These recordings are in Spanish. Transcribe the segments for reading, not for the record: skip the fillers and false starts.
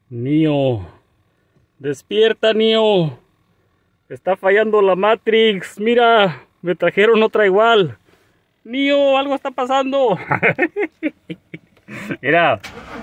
Neo, despierta, Neo. Está fallando la Matrix. Mira, me trajeron otra igual. Neo, algo está pasando. Mira.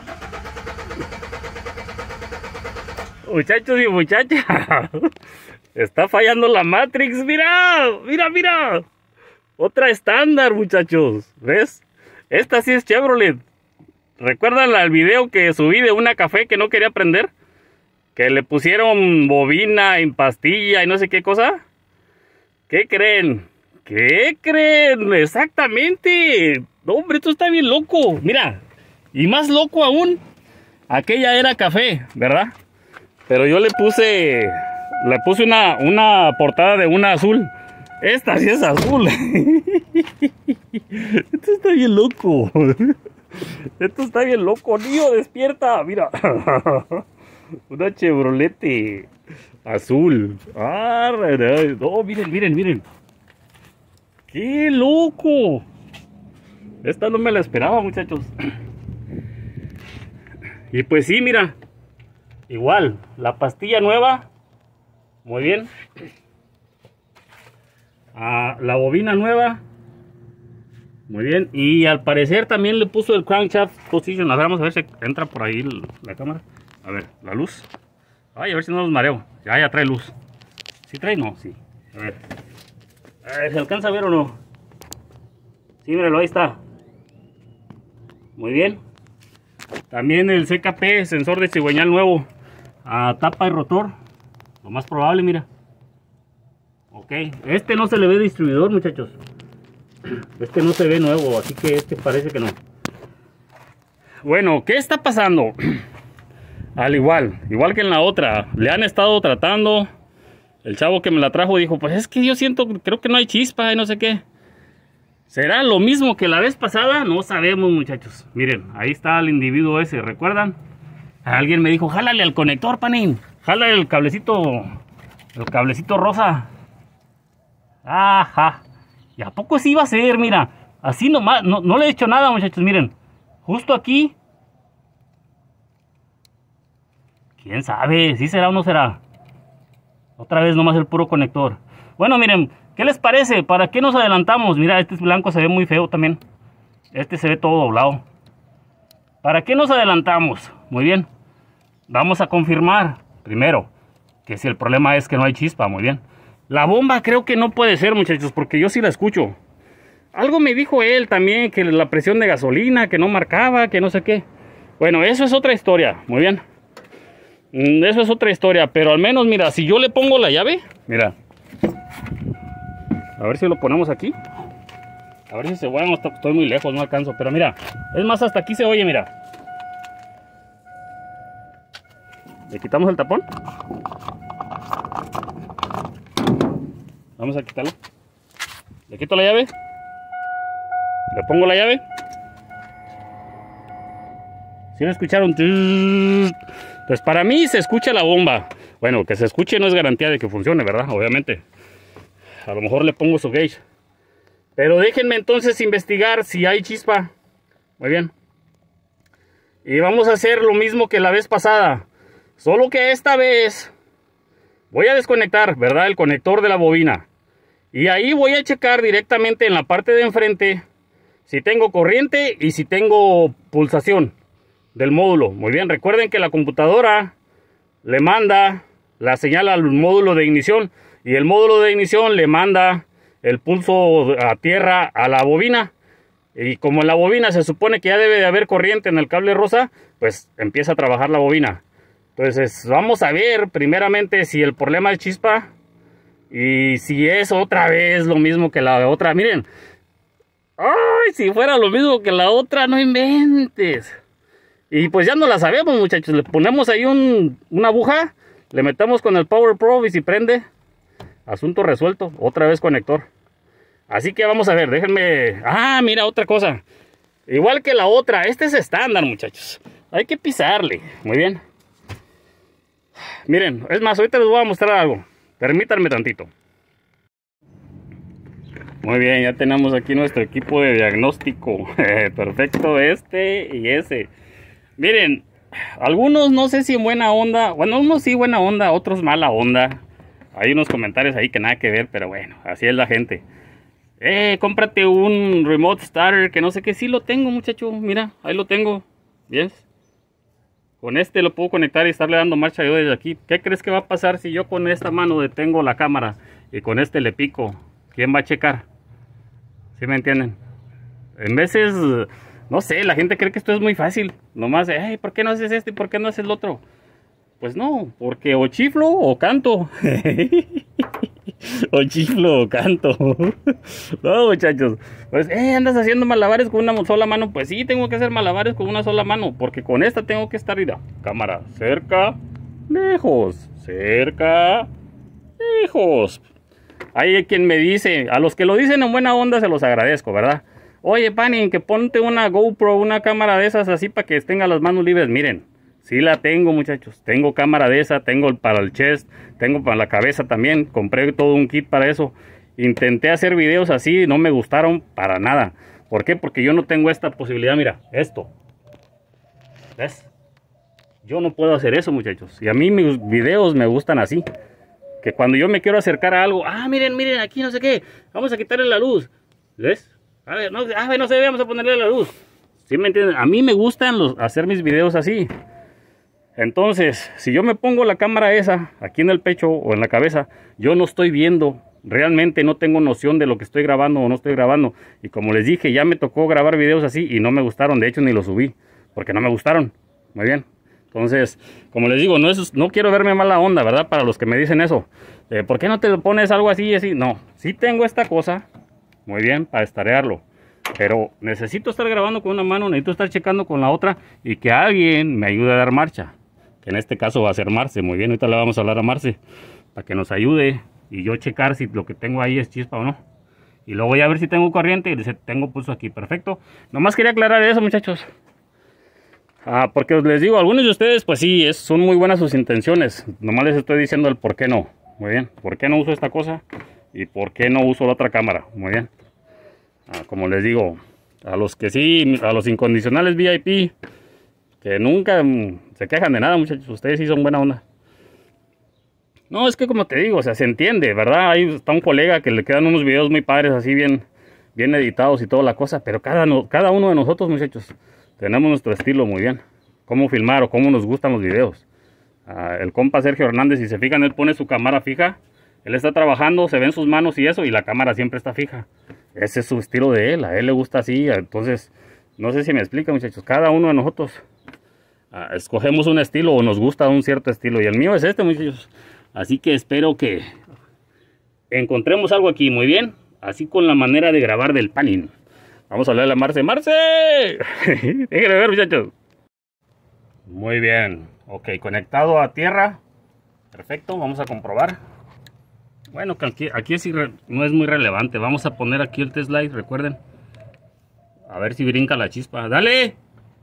Muchachos y muchachas. Está fallando la Matrix. Mira, mira, mira. Otra estándar, muchachos. ¿Ves? Esta sí es Chevrolet. ¿Recuerdan el video que subí de una café que no quería prender? Que le pusieron bobina en pastilla y no sé qué cosa. ¿Qué creen? ¿Qué creen? Exactamente. No, hombre, esto está bien loco. Mira, y más loco aún, aquella era café, ¿verdad? Pero yo le puse una portada de una azul. Esta sí es azul. Esto está bien loco. Esto está bien loco. Neo, despierta. Mira. Una Chevrolet azul. Ah, no, miren, miren, miren. ¡Qué loco! Esta no me la esperaba, muchachos. Y pues sí, mira. Igual, la pastilla nueva. Muy bien. La bobina nueva. Muy bien. Y al parecer también le puso el crankshaft position. A ver, vamos a ver si entra por ahí la cámara. A ver, la luz. Ay, a ver si no los mareo. Ya trae luz. ¿Sí trae? No, sí. A ver, ¿se alcanza a ver o no? Sí, míralo, ahí está. Muy bien. También el CKP, sensor de cigüeñal nuevo. Tapa y rotor. Lo más probable, mira. Ok. Este no se le ve distribuidor, muchachos. Este no se ve nuevo, así que este parece que no. Bueno, ¿qué está pasando? Al igual que en la otra, le han estado tratando. El chavo que me la trajo dijo, pues es que yo creo que no hay chispa y no sé qué. ¿Será lo mismo que la vez pasada? No sabemos, muchachos. Miren, ahí está el individuo ese, ¿recuerdan? Alguien me dijo, jálale al conector, panín. Jálale el cablecito rosa. Ajá. ¿Y a poco sí iba a ser? Mira, así nomás, no le he hecho nada, muchachos, miren. Justo aquí. ¿Quién sabe? ¿Sí será o no será? Otra vez nomás el puro conector. Bueno, miren, ¿qué les parece? ¿Para qué nos adelantamos? Mira, este blanco se ve muy feo también. Este se ve todo doblado. ¿Para qué nos adelantamos? Muy bien. Vamos a confirmar, primero, que si el problema es que no hay chispa, muy bien. La bomba creo que no puede ser, muchachos, porque yo sí la escucho. Algo me dijo él también, que la presión de gasolina, que no marcaba, que no sé qué. Bueno, eso es otra historia, muy bien. Eso es otra historia, pero al menos, mira, si yo le pongo la llave, mira. A ver si lo ponemos aquí. A ver si se oye, estoy muy lejos, no alcanzo, pero mira. Es más, hasta aquí se oye, mira. Le quitamos el tapón. Vamos a quitarlo. Le quito la llave. Le pongo la llave. ¿Sí me escucharon? Pues para mí se escucha la bomba. Bueno, que se escuche no es garantía de que funcione, ¿verdad? Obviamente. A lo mejor le pongo su gauge. Pero déjenme entonces investigar si hay chispa. Muy bien. Y vamos a hacer lo mismo que la vez pasada. Solo que esta vez voy a desconectar, ¿verdad? El conector de la bobina. Y ahí voy a checar directamente en la parte de enfrente si tengo corriente y si tengo pulsación del módulo. Muy bien, recuerden que la computadora le manda la señal al módulo de ignición y el módulo de ignición le manda el pulso a tierra a la bobina. Y como en la bobina se supone que ya debe de haber corriente en el cable rosa, pues empieza a trabajar la bobina. Entonces vamos a ver primeramente si el problema es chispa y si es otra vez lo mismo que la otra. Miren, ay, si fuera lo mismo que la otra, no inventes. Y pues ya no la sabemos, muchachos. Le ponemos ahí una aguja, le metemos con el Power Probe y si prende, asunto resuelto. Otra vez conector. Así que vamos a ver, déjenme. Mira, otra cosa. Igual que la otra, este es estándar, muchachos. Hay que pisarle. Muy bien. Miren, es más, ahorita les voy a mostrar algo. Permítanme tantito. Muy bien, ya tenemos aquí nuestro equipo de diagnóstico. Perfecto, este y ese. Miren, algunos no sé si en buena onda, bueno, unos sí buena onda, otros mala onda. Hay unos comentarios ahí que nada que ver, pero bueno, así es la gente. Cómprate un remote starter, que no sé qué. Sí lo tengo, muchacho, mira, ahí lo tengo. Bien. Con este lo puedo conectar y estarle dando marcha yo desde aquí. ¿Qué crees que va a pasar si yo con esta mano detengo la cámara y con este le pico? ¿Quién va a checar? ¿Sí me entienden? En veces, no sé, la gente cree que esto es muy fácil. Nomás, ¿por qué no haces esto y por qué no haces lo otro? Pues no, porque o chiflo o canto. O chiflo o canto. No, muchachos. Pues, andas haciendo malabares con una sola mano. Pues sí, tengo que hacer malabares con una sola mano. Porque con esta tengo que estar, mira, cámara, cerca, lejos, cerca, lejos. Hay quien me dice, a los que lo dicen en buena onda se los agradezco, ¿verdad? Oye, Panin, que ponte una GoPro, una cámara de esas así para que tenga las manos libres. Miren, sí la tengo, muchachos. Tengo cámara de esa, tengo para el chest, tengo para la cabeza también. Compré todo un kit para eso. Intenté hacer videos así, no me gustaron para nada. ¿Por qué? Porque yo no tengo esta posibilidad. Mira, esto. ¿Ves? Yo no puedo hacer eso, muchachos. Y a mí mis videos me gustan así. Que cuando yo me quiero acercar a algo, miren, miren, aquí no sé qué. Vamos a quitarle la luz. ¿Ves? A ver, no sé, vamos a ponerle la luz. ¿Sí me entienden? A mí me gustan hacer mis videos así. Entonces, si yo me pongo la cámara esa aquí en el pecho o en la cabeza, yo no estoy viendo, realmente no tengo noción de lo que estoy grabando o no estoy grabando. Y como les dije, ya me tocó grabar videos así y no me gustaron, de hecho ni los subí, porque no me gustaron. Muy bien. Entonces, como les digo, no quiero verme mala onda, ¿verdad? Para los que me dicen eso. ¿Por qué no te pones algo así y así? No, sí tengo esta cosa, muy bien, para estarearlo. Pero necesito estar grabando con una mano, necesito estar checando con la otra y que alguien me ayude a dar marcha. Que en este caso va a ser Marce. Muy bien, ahorita le vamos a hablar a Marce para que nos ayude y yo checar si lo que tengo ahí es chispa o no. Y luego voy a ver si tengo corriente y les tengo pulso aquí. Perfecto. Nomás quería aclarar eso, muchachos. Porque les digo, algunos de ustedes pues sí, son muy buenas sus intenciones. Nomás les estoy diciendo el por qué no. Muy bien, por qué no uso esta cosa y por qué no uso la otra cámara. Muy bien. Como les digo, a los que sí, a los incondicionales VIP, que nunca se quejan de nada, muchachos, ustedes sí son buena onda. No, es que como te digo, o sea, se entiende, ¿verdad? Ahí está un colega que le quedan unos videos muy padres, así bien editados y toda la cosa, pero cada uno de nosotros, muchachos, tenemos nuestro estilo muy bien. Cómo filmar o cómo nos gustan los videos. El compa Sergio Hernández, si se fijan, él pone su cámara fija, él está trabajando, se ven sus manos y eso, y la cámara siempre está fija. Ese es su estilo de él, a él le gusta así. Entonces, no sé si me explica, muchachos, cada uno de nosotros escogemos un estilo o nos gusta un cierto estilo, y el mío es este, muchachos. Así que espero que encontremos algo aquí, muy bien, así con la manera de grabar del Panin. Vamos a hablarle a Marce. ¡Marce! Déjenme ver, muchachos. Muy bien, ok, conectado a tierra. Perfecto, vamos a comprobar. Bueno, que aquí sí no es muy relevante. Vamos a poner aquí el test light, recuerden. A ver si brinca la chispa. ¡Dale!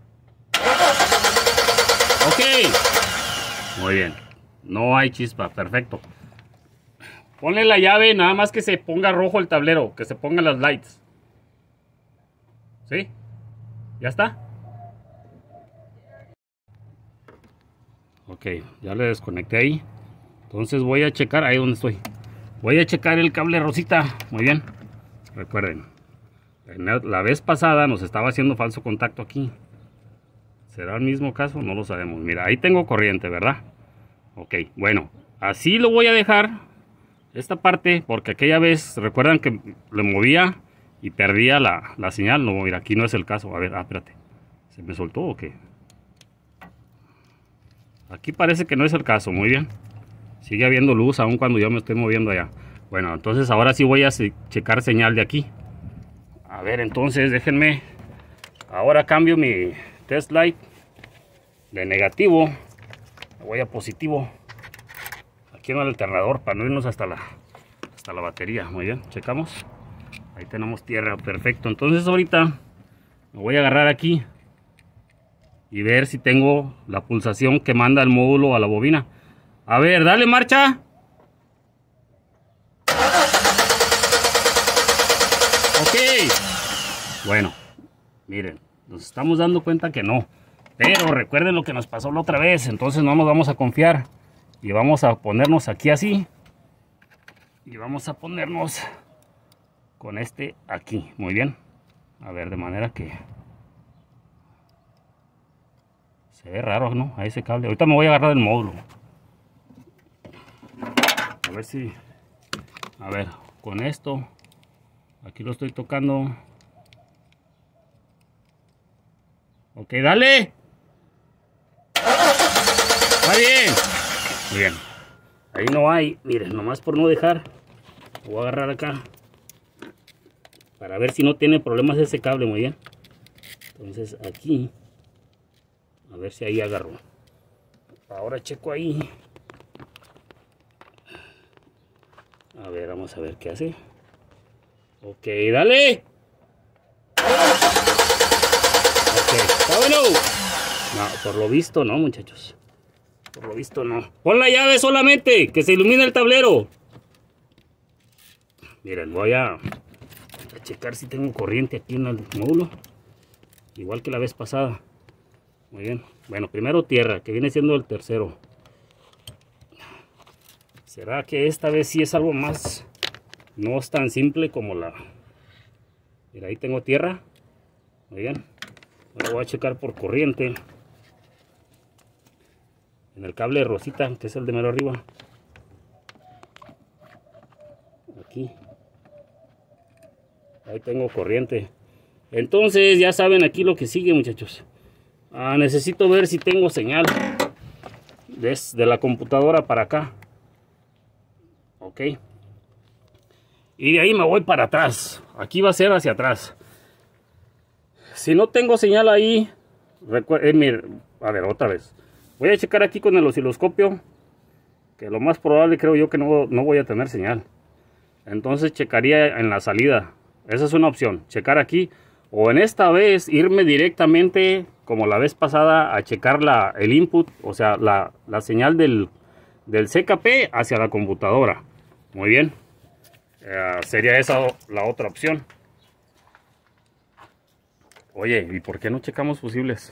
Ok. Muy bien. No hay chispa, perfecto. Ponle la llave, nada más que se ponga rojo el tablero. Que se pongan las lights. ¿Sí? ¿Ya está? Ok, ya le desconecté ahí. Entonces voy a checar, ahí donde estoy. Voy a checar el cable rosita. Muy bien. Recuerden, la vez pasada nos estaba haciendo falso contacto aquí. ¿Será el mismo caso? No lo sabemos. Mira, ahí tengo corriente, ¿verdad? Ok, bueno, así lo voy a dejar. Esta parte, porque aquella vez, recuerdan que le movía y perdía la señal. No, mira, aquí no es el caso. A ver, espérate. ¿Se me soltó o qué? Aquí parece que no es el caso. Muy bien. Sigue habiendo luz aún cuando yo me estoy moviendo allá. Bueno, entonces ahora sí voy a checar señal de aquí. A ver, entonces déjenme. Ahora cambio mi test light de negativo. Voy a positivo. Aquí en el alternador para no irnos hasta la batería. Muy bien, checamos. Ahí tenemos tierra, perfecto. Entonces ahorita me voy a agarrar aquí y ver si tengo la pulsación que manda el módulo a la bobina. A ver, dale marcha. Ok. Bueno, miren, nos estamos dando cuenta que no. Pero recuerden lo que nos pasó la otra vez, entonces no nos vamos a confiar. Y vamos a ponernos aquí así. Y vamos a ponernos con este aquí, muy bien. A ver, de manera que se ve raro, ¿no? A ese cable. Ahorita me voy a agarrar el módulo. A ver si... A ver, con esto. Aquí lo estoy tocando. Ok, dale. Está bien. Muy bien. Ahí no hay. Miren, nomás por no dejar. Lo voy a agarrar acá. Para ver si no tiene problemas ese cable, muy bien. Entonces aquí. A ver si ahí agarro. Ahora checo ahí. A ver, vamos a ver qué hace. Ok, dale. Ok, está bueno. No, por lo visto no, muchachos. Por lo visto no. Pon la llave solamente, que se ilumine el tablero. Miren, voy a checar si tengo corriente aquí en el módulo. Igual que la vez pasada. Muy bien. Bueno, primero tierra, que viene siendo el tercero. ¿Será que esta vez sí es algo más? No es tan simple como la... Mira, ahí tengo tierra. Muy bien. Ahora voy a checar por corriente. En el cable rosita, que es el de mero arriba. Aquí. Ahí tengo corriente. Entonces ya saben aquí lo que sigue, muchachos. Necesito ver si tengo señal desde la computadora para acá. Ok. Y de ahí me voy para atrás. Aquí va a ser hacia atrás. Si no tengo señal ahí, a ver, otra vez. Voy a checar aquí con el osciloscopio, que lo más probable creo yo que no voy a tener señal. Entonces checaría en la salida. Esa es una opción, checar aquí. O en esta vez irme directamente, como la vez pasada, a checar el input, o sea, la señal del CKP hacia la computadora. Muy bien. Sería esa la otra opción. Oye, ¿y por qué no checamos fusibles?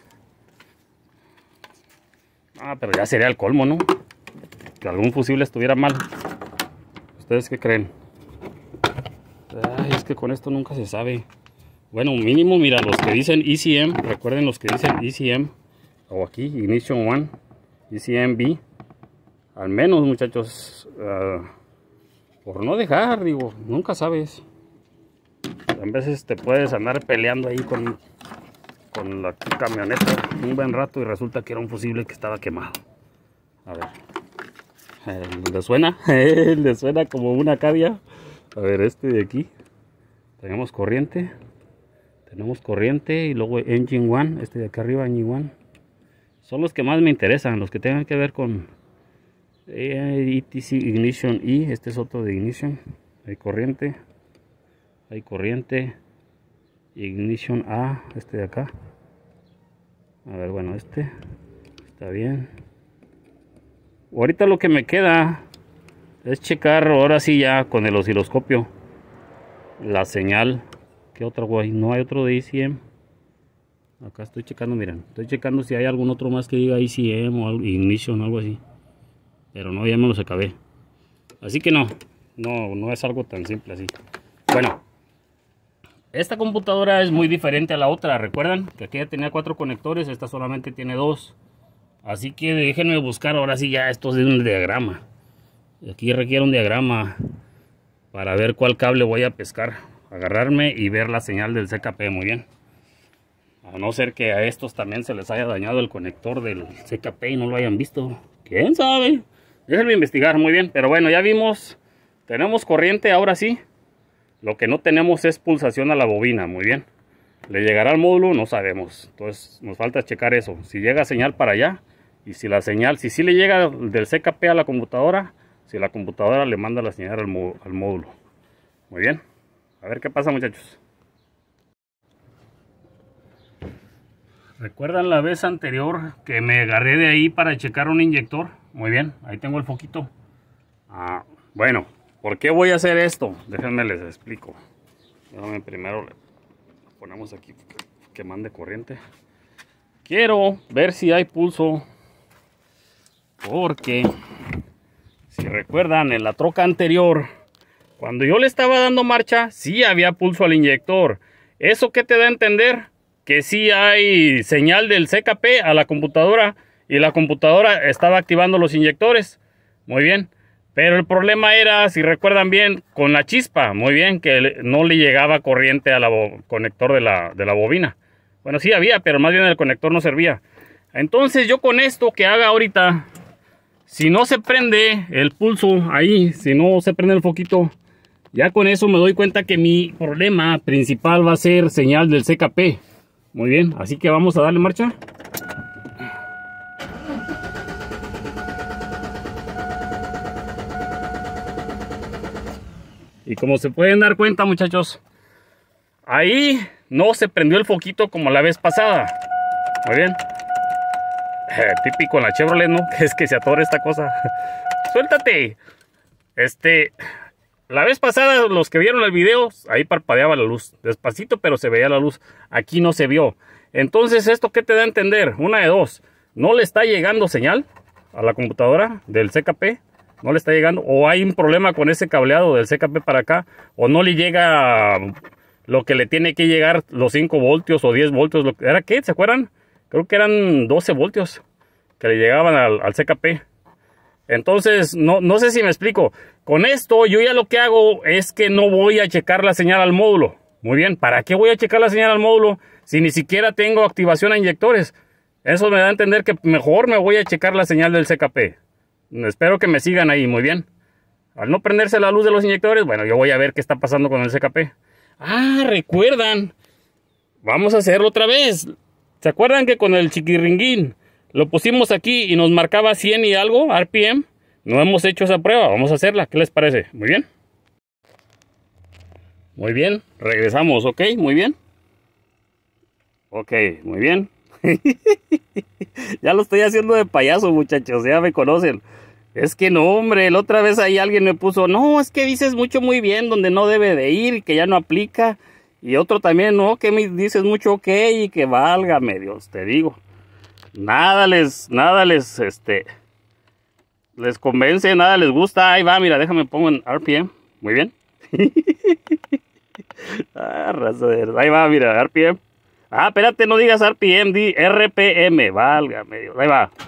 Pero ya sería el colmo, ¿no? Que algún fusible estuviera mal. ¿Ustedes qué creen? Ay, es que con esto nunca se sabe. Bueno, mínimo, mira, los que dicen ECM, recuerden los que dicen ECM, o aquí, Ignition 1, ECM B. Al menos, muchachos, por no dejar, digo, nunca sabes. A veces te puedes andar peleando ahí con la camioneta un buen rato y resulta que era un fusible que estaba quemado. A ver, ¿le suena? ¿Le suena como una Acadia? A ver, este de aquí, tenemos corriente y luego Engine 1, este de acá arriba, Engine 1. Son los que más me interesan, los que tengan que ver con ETC Ignition E, este es otro de Ignition. Hay corriente, Ignition A, este de acá. A ver, bueno, este está bien. Ahorita lo que me queda es checar ahora sí ya con el osciloscopio la señal. ¿Qué otro güey? No hay otro de ECM. Acá estoy checando, miren, estoy checando si hay algún otro más que diga ECM o Ignition o algo así. Pero no, ya me los acabé. Así que no es algo tan simple así. Bueno, esta computadora es muy diferente a la otra. Recuerdan que aquella tenía 4 conectores, esta solamente tiene 2. Así que déjenme buscar ahora sí ya esto de un diagrama. Aquí requiere un diagrama para ver cuál cable voy a pescar. Agarrarme y ver la señal del CKP, muy bien. A no ser que a estos también se les haya dañado el conector del CKP y no lo hayan visto. ¿Quién sabe? Déjenme investigar, muy bien. Pero bueno, ya vimos. Tenemos corriente, ahora sí. Lo que no tenemos es pulsación a la bobina, muy bien. ¿Le llegará al módulo? No sabemos. Entonces nos falta checar eso. Si llega señal para allá. Y si la señal, si sí le llega del CKP a la computadora. Si la computadora le manda la señal al módulo. Muy bien. A ver qué pasa, muchachos. ¿Recuerdan la vez anterior que me agarré de ahí para checar un inyector? Muy bien, ahí tengo el foquito. Bueno, ¿por qué voy a hacer esto? Déjenme les explico. Déjame primero le ponemos aquí que mande corriente. quiero ver si hay pulso, porque si recuerdan en la troca anterior, cuando yo le estaba dando marcha, sí había pulso al inyector. ¿Eso qué te da a entender? Que sí hay señal del CKP a la computadora y la computadora estaba activando los inyectores. Muy bien. Pero el problema era, si recuerdan bien, con la chispa. Muy bien, que no le llegaba corriente al conector de la bobina. Bueno, sí había, pero más bien el conector no servía. Entonces yo con esto que haga ahorita, si no se prende el pulso ahí, si no se prende el foquito, ya con eso me doy cuenta que mi problema principal va a ser señal del CKP. Muy bien, así que vamos a darle marcha. Y como se pueden dar cuenta, muchachos, ahí no se prendió el foquito como la vez pasada. Muy bien. Típico en la Chevrolet, ¿no? Que es que se atora esta cosa. ¡Suéltate! La vez pasada, los que vieron el video, ahí parpadeaba la luz. Despacito, pero se veía la luz. Aquí no se vio. Entonces, ¿esto qué te da a entender? Una de dos. No le está llegando señal a la computadora del CKP. No le está llegando. O hay un problema con ese cableado del CKP para acá. O no le llega lo que le tiene que llegar, los 5 voltios o 10 voltios. ¿Era qué? ¿Se acuerdan? Creo que eran 12 voltios que le llegaban al CKP. Entonces, no sé si me explico. Con esto, yo ya lo que hago es que no voy a checar la señal al módulo. Muy bien, ¿para qué voy a checar la señal al módulo si ni siquiera tengo activación a inyectores? Eso me da a entender que mejor me voy a checar la señal del CKP. Espero que me sigan ahí, muy bien. Al no prenderse la luz de los inyectores, bueno, yo voy a ver qué está pasando con el CKP. Ah, recuerdan. Vamos a hacerlo otra vez. ¿Se acuerdan que con el chiquirringuín lo pusimos aquí y nos marcaba 100 y algo RPM? No hemos hecho esa prueba, vamos a hacerla. ¿Qué les parece? Muy bien. Muy bien, regresamos, ok, muy bien. Ok, muy bien. Ya lo estoy haciendo de payaso, muchachos, ya me conocen. Es que no, hombre, la otra vez ahí alguien me puso, no, es que dices mucho muy bien donde no debe de ir y que ya no aplica. Y otro también, no, que me dices mucho ok y que válgame Dios, te digo. Nada les convence, nada les gusta. Ahí va, mira, déjame pongo en RPM. Muy bien. Ahí va, mira, RPM. Ah, espérate, no digas RPM, di RPM. Válgame Dios, ahí va.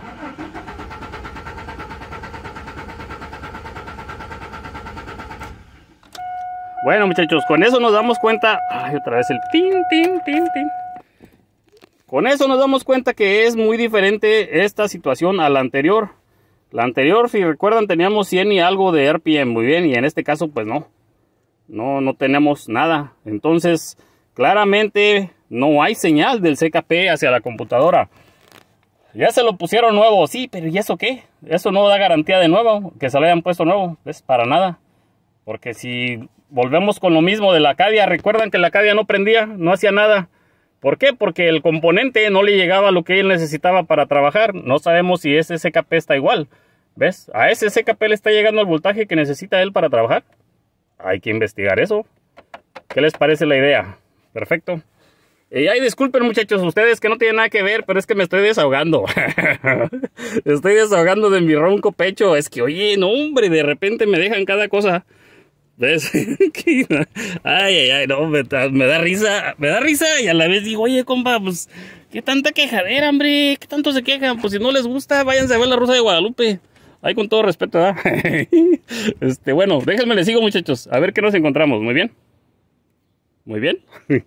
Bueno, muchachos, con eso nos damos cuenta. Ay, otra vez el tin, tin, tin, tin. Con eso nos damos cuenta que es muy diferente esta situación a la anterior. La anterior, si recuerdan, teníamos 100 y algo de RPM, muy bien, y en este caso, pues no. No tenemos nada. Entonces, claramente no hay señal del CKP hacia la computadora. Ya se lo pusieron nuevo, sí, pero ¿y eso qué? Eso no da garantía de nuevo, que se lo hayan puesto nuevo, es para nada. Porque si volvemos con lo mismo de la Acadia, recuerdan que la Acadia no prendía, no hacía nada. ¿Por qué? Porque el componente no le llegaba lo que él necesitaba para trabajar. No sabemos si ese CKP está igual. ¿Ves? A ese CKP le está llegando el voltaje que necesita él para trabajar. Hay que investigar eso. ¿Qué les parece la idea? Perfecto. Y ay, disculpen muchachos, ustedes que no tienen nada que ver, pero es que me estoy desahogando. Estoy desahogando de mi ronco pecho. Es que, oye, no hombre, de repente me dejan cada cosa. ¿Ves? Ay, no, me da risa y a la vez digo, oye, compa, pues, ¿qué tanta quejadera, hombre? ¿Qué tanto se quejan? Pues si no les gusta, váyanse a ver La Rosa de Guadalupe. Ahí con todo respeto, ¿verdad? Bueno, déjenme les sigo, muchachos, a ver qué nos encontramos, ¿muy bien? ¿Muy bien?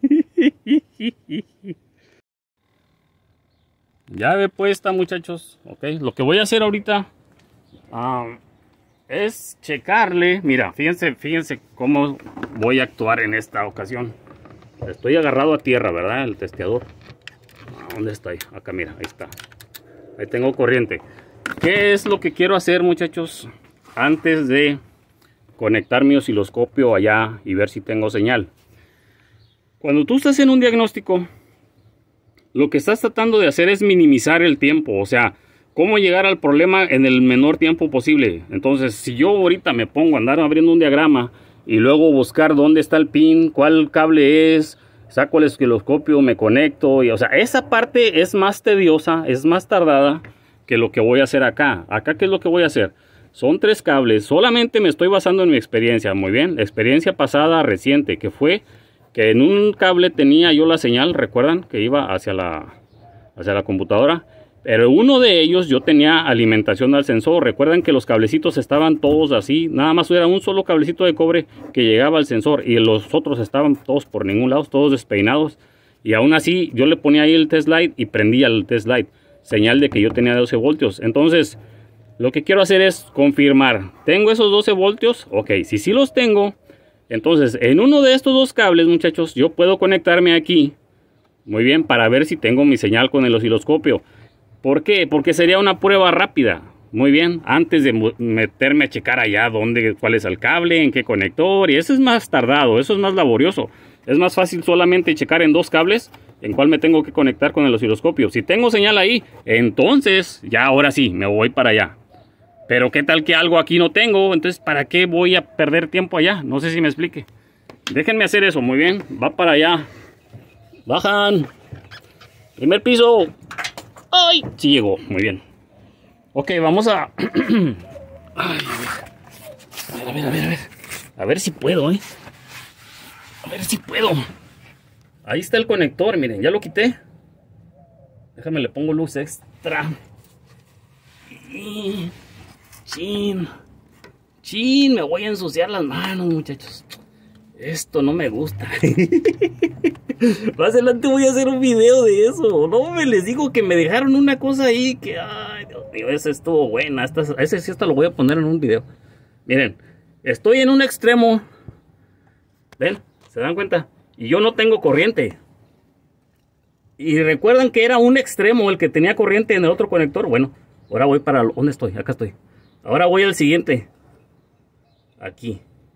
Llave puesta, muchachos, ok, lo que voy a hacer ahorita... es checarle, mira, fíjense cómo voy a actuar en esta ocasión. Estoy agarrado a tierra, ¿verdad? El testeador. ¿Dónde está? Acá, mira, ahí está. Ahí tengo corriente. ¿Qué es lo que quiero hacer, muchachos? Antes de conectar mi osciloscopio allá y ver si tengo señal. Cuando tú estás en un diagnóstico, lo que estás tratando de hacer es minimizar el tiempo, o sea, cómo llegar al problema en el menor tiempo posible. Entonces, si yo ahorita me pongo a andar abriendo un diagrama y luego buscar dónde está el pin, cuál cable es, saco el osciloscopio, me conecto, y o sea, esa parte es más tediosa, es más tardada que lo que voy a hacer acá. Acá, ¿qué es lo que voy a hacer? Son 3 cables, solamente me estoy basando en mi experiencia, muy bien, experiencia pasada reciente, que fue que en un cable tenía yo la señal, recuerdan que iba hacia la computadora, pero uno de ellos yo tenía alimentación al sensor. Recuerdan que los cablecitos estaban todos así, nada más era un solo cablecito de cobre que llegaba al sensor y los otros estaban todos por ningún lado, todos despeinados, y aún así yo le ponía ahí el test light y prendía el test light, señal de que yo tenía 12 voltios. Entonces lo que quiero hacer es confirmar, ¿tengo esos 12 voltios? Ok, si sí los tengo, entonces en uno de estos 2 cables, muchachos, yo puedo conectarme aquí, muy bien, para ver si tengo mi señal con el osciloscopio. ¿Por qué? Porque sería una prueba rápida, muy bien, antes de meterme a checar allá cuál es el cable, en qué conector, y eso es más tardado, eso es más laborioso. Es más fácil solamente checar en 2 cables en cuál me tengo que conectar con el osciloscopio. Si tengo señal ahí, entonces ya ahora sí, me voy para allá. Pero qué tal que algo aquí no tengo, entonces ¿para qué voy a perder tiempo allá? No sé si me explique. Déjenme hacer eso, muy bien, va para allá. Bajan. Primer piso. ¡Ay! Sí llegó, muy bien. Ok, vamos a... Ay, a ver. A ver si puedo, A ver si puedo. Ahí está el conector, miren, ya lo quité. Déjame, le pongo luz extra. Chin, me voy a ensuciar las manos, muchachos. Esto no me gusta. Más adelante voy a hacer un video de eso. No me les digo que me dejaron una cosa ahí que, ay, Dios mío, esa estuvo buena. Ese sí hasta lo voy a poner en un video. Miren, estoy en un extremo. ¿Ven? ¿Se dan cuenta? Y yo no tengo corriente. Y recuerdan que era un extremo el que tenía corriente en el otro conector. Bueno, ahora voy para... ¿Dónde estoy? Acá estoy. Ahora voy al siguiente. Aquí.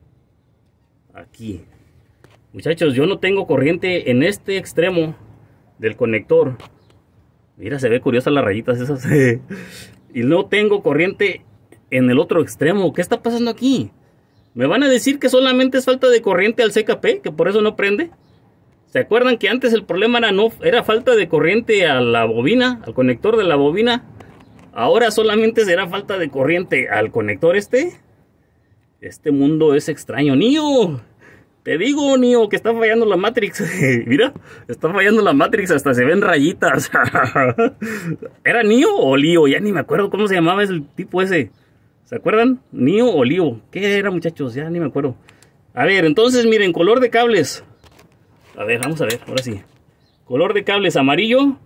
Muchachos, yo no tengo corriente en este extremo del conector. Mira, se ve curiosa las rayitas esas. Y no tengo corriente en el otro extremo. ¿Qué está pasando aquí? ¿Me van a decir que solamente es falta de corriente al CKP? ¿Que por eso no prende? ¿Se acuerdan que antes el problema era falta de corriente a la bobina, al conector de la bobina? Ahora solamente será falta de corriente al conector este. Este mundo es extraño. ¡Nio! Te digo, Nio, que está fallando la Matrix. Mira, está fallando la Matrix, hasta se ven rayitas. ¿Era Nio o Lío? Ya ni me acuerdo cómo se llamaba ese tipo ese. ¿Se acuerdan? ¿Nio o Lío? ¿Qué era, muchachos? Ya ni me acuerdo. A ver, entonces miren, color de cables. A ver, vamos a ver, ahora sí. Color de cables amarillo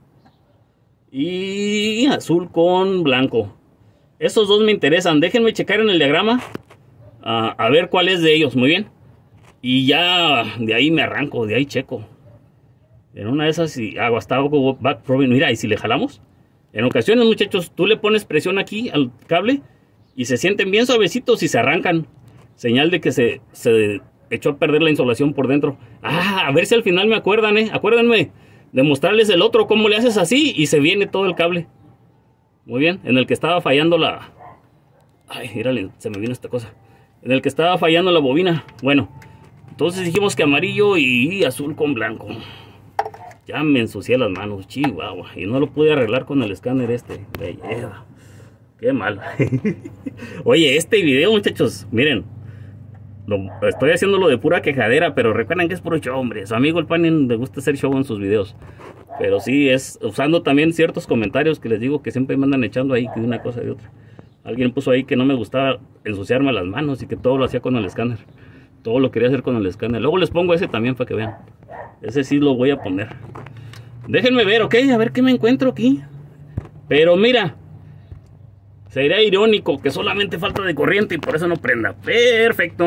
y azul con blanco. Estos 2 me interesan. Déjenme checar en el diagrama. A ver cuál es de ellos, muy bien. Y ya de ahí me arranco, de ahí checo. En una de esas y hago back probing. Mira, y si le jalamos. En ocasiones, muchachos, tú le pones presión aquí al cable y se sienten bien suavecitos y se arrancan. Señal de que se echó a perder la insolación por dentro. A ver si al final me acuerdan, Acuérdenme de mostrarles el otro, cómo le haces así y se viene todo el cable. Muy bien, en el que estaba fallando la... Ay, mírale, se me vino esta cosa. En el que estaba fallando la bobina. Bueno, entonces dijimos que amarillo y azul con blanco. Ya me ensucié las manos, chihuahua. Y no lo pude arreglar con el escáner este. Belleza. Qué mal. Oye, este video, muchachos, miren. Estoy haciéndolo de pura quejadera, pero recuerden que es puro show, hombre. Su amigo el Panin le gusta hacer show en sus videos. Pero sí, es usando también ciertos comentarios que les digo que siempre me andan echando ahí de una cosa y de otra. Alguien puso ahí que no me gustaba ensuciarme las manos y que todo lo hacía con el escáner. Todo lo quería hacer con el escáner. Luego les pongo ese también para que vean. Ese sí lo voy a poner. Déjenme ver, ok, a ver qué me encuentro aquí. Pero mira, sería irónico que solamente falta de corriente y por eso no prenda. Perfecto.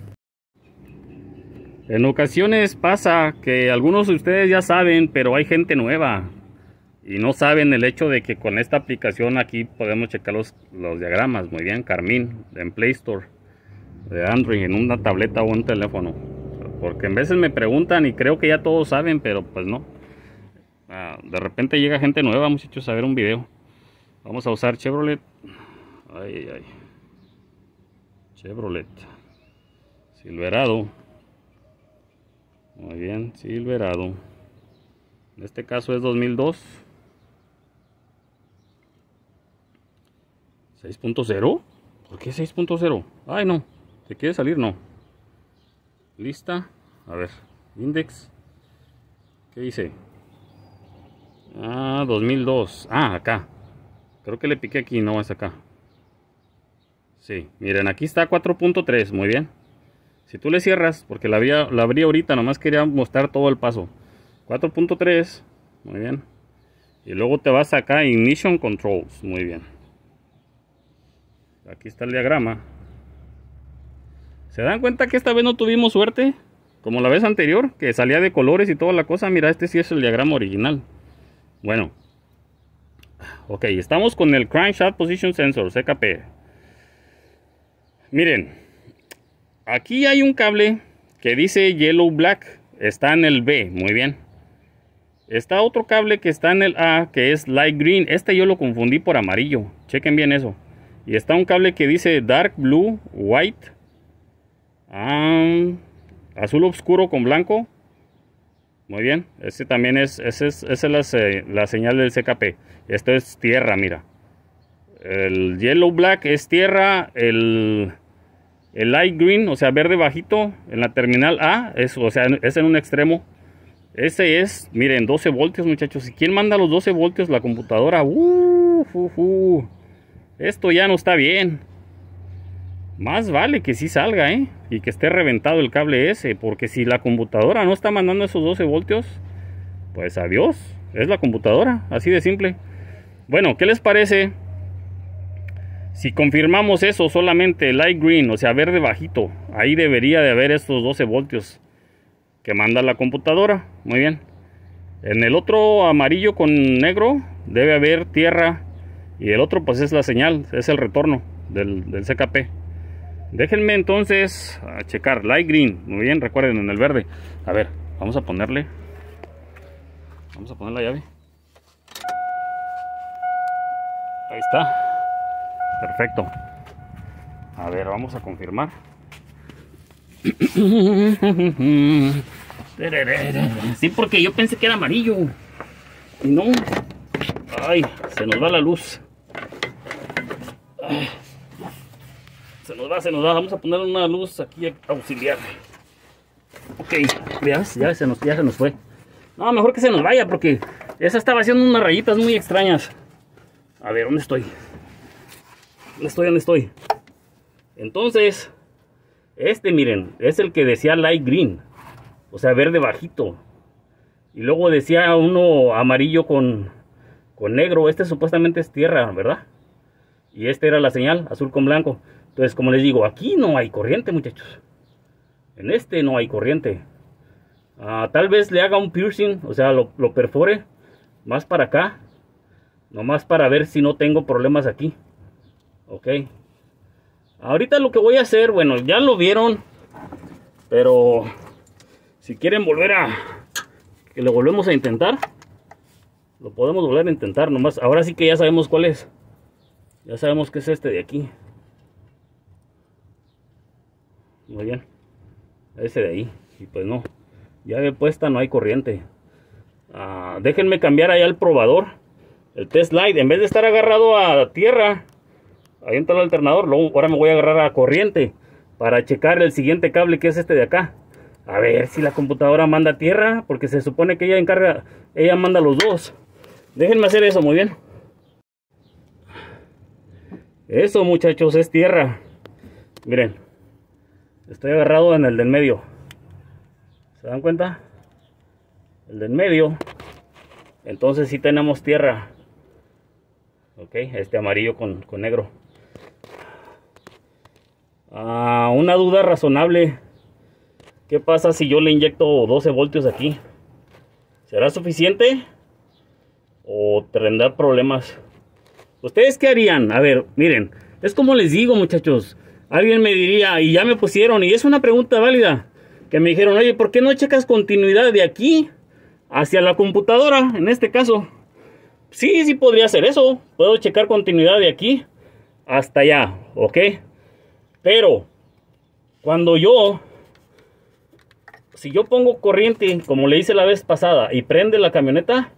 En ocasiones pasa que algunos de ustedes ya saben, pero hay gente nueva y no saben el hecho de que con esta aplicación aquí podemos checar los diagramas. Muy bien, Carmín, en Play Store de Android, en una tableta o un teléfono. Porque en veces me preguntan y creo que ya todos saben, pero pues no. De repente llega gente nueva, muchachos, a ver un video. Vamos a usar Chevrolet. Chevrolet Silverado Muy bien, Silverado. En este caso es 2002. 6.0. ¿Por qué 6.0? Ay, no. ¿Se quiere salir? No. Lista. A ver. Index. ¿Qué dice? Ah, 2002. Ah, acá. Creo que le piqué aquí, no es acá. Sí, miren, aquí está 4.3. Muy bien. Si tú le cierras, porque la abrí ahorita, nomás quería mostrar todo el paso. 4.3. Muy bien. Y luego te vas acá, Ignition Controls. Muy bien. Aquí está el diagrama. ¿Se dan cuenta que esta vez no tuvimos suerte? Como la vez anterior, que salía de colores y toda la cosa. Mira, este sí es el diagrama original. Bueno. Ok, estamos con el Crankshaft Position Sensor, CKP. Miren. Aquí hay un cable que dice Yellow Black. Está en el B, muy bien. Está otro cable que está en el A, que es Light Green. Este yo lo confundí por amarillo. Chequen bien eso. Y está un cable que dice Dark Blue, White. Azul oscuro con blanco. Muy bien. Este también esa es la señal del CKP. Esto es tierra, mira. El Yellow Black es tierra. El Light Green, o sea, verde bajito, en la terminal A, o sea, es en un extremo. Ese es, miren, 12 voltios, muchachos. ¿Y quién manda los 12 voltios? La computadora. Esto ya no está bien. Más vale que sí salga, y que esté reventado el cable ese. Porque si la computadora no está mandando esos 12 voltios, pues adiós. Es la computadora, así de simple. Bueno, ¿qué les parece si confirmamos eso solamente light green, o sea, verde bajito? Ahí debería de haber estos 12 voltios que manda la computadora. Muy bien. En el otro amarillo con negro debe haber tierra. Y el otro pues es la señal, es el retorno del CKP. Déjenme entonces a checar. Light green, muy bien, recuerden, en el verde. A ver, vamos a ponerle. Vamos a poner la llave. Ahí está. Perfecto. A ver, vamos a confirmar. Sí, porque yo pensé que era amarillo. Y no. Ay, se nos va la luz. Se nos va. Vamos a poner una luz aquí auxiliar. Ok, ya se nos fue. No, mejor que se nos vaya porque esa estaba haciendo unas rayitas muy extrañas. A ver, ¿dónde estoy? ¿Dónde estoy? Entonces, miren, es el que decía light green. O sea, verde bajito. Y luego decía uno amarillo con negro. Este supuestamente es tierra, ¿verdad? Y este era la señal, azul con blanco. Entonces, como les digo, aquí no hay corriente, muchachos. En este no hay corriente. Tal vez le haga un piercing, o sea, lo perfore más para acá. Nomás para ver si no tengo problemas aquí. Ok. Ahorita lo que voy a hacer, bueno, ya lo vieron. Pero si quieren volver que lo volvemos a intentar, lo podemos volver a intentar. Nomás, ahora sí que ya sabemos cuál es. Ya sabemos que es este de aquí. Muy bien. Ese de ahí. Y pues no. Llave puesta, no hay corriente. Déjenme cambiar allá el probador. El test light. En vez de estar agarrado a tierra, ahí entra el alternador. Luego, ahora me voy a agarrar a corriente para checar el siguiente cable, que es este de acá. A ver si la computadora manda tierra, porque se supone que ella manda los dos. Déjenme hacer eso, muy bien. Eso, muchachos, es tierra. Miren, estoy agarrado en el del medio. ¿Se dan cuenta? El del medio. Entonces sí tenemos tierra. Ok, este amarillo con negro. Una duda razonable. ¿Qué pasa si yo le inyecto 12 voltios aquí? ¿Será suficiente? ¿O tendrá problemas? ¿Ustedes qué harían? A ver, miren. Es como les digo, muchachos. Alguien me diría, y ya me pusieron, y es una pregunta válida, que me dijeron, oye, ¿por qué no checas continuidad de aquí hacia la computadora? En este caso, sí podría hacer eso. Puedo checar continuidad de aquí hasta allá, ¿ok? Pero cuando yo si yo pongo corriente, como le hice la vez pasada, y prende la camioneta,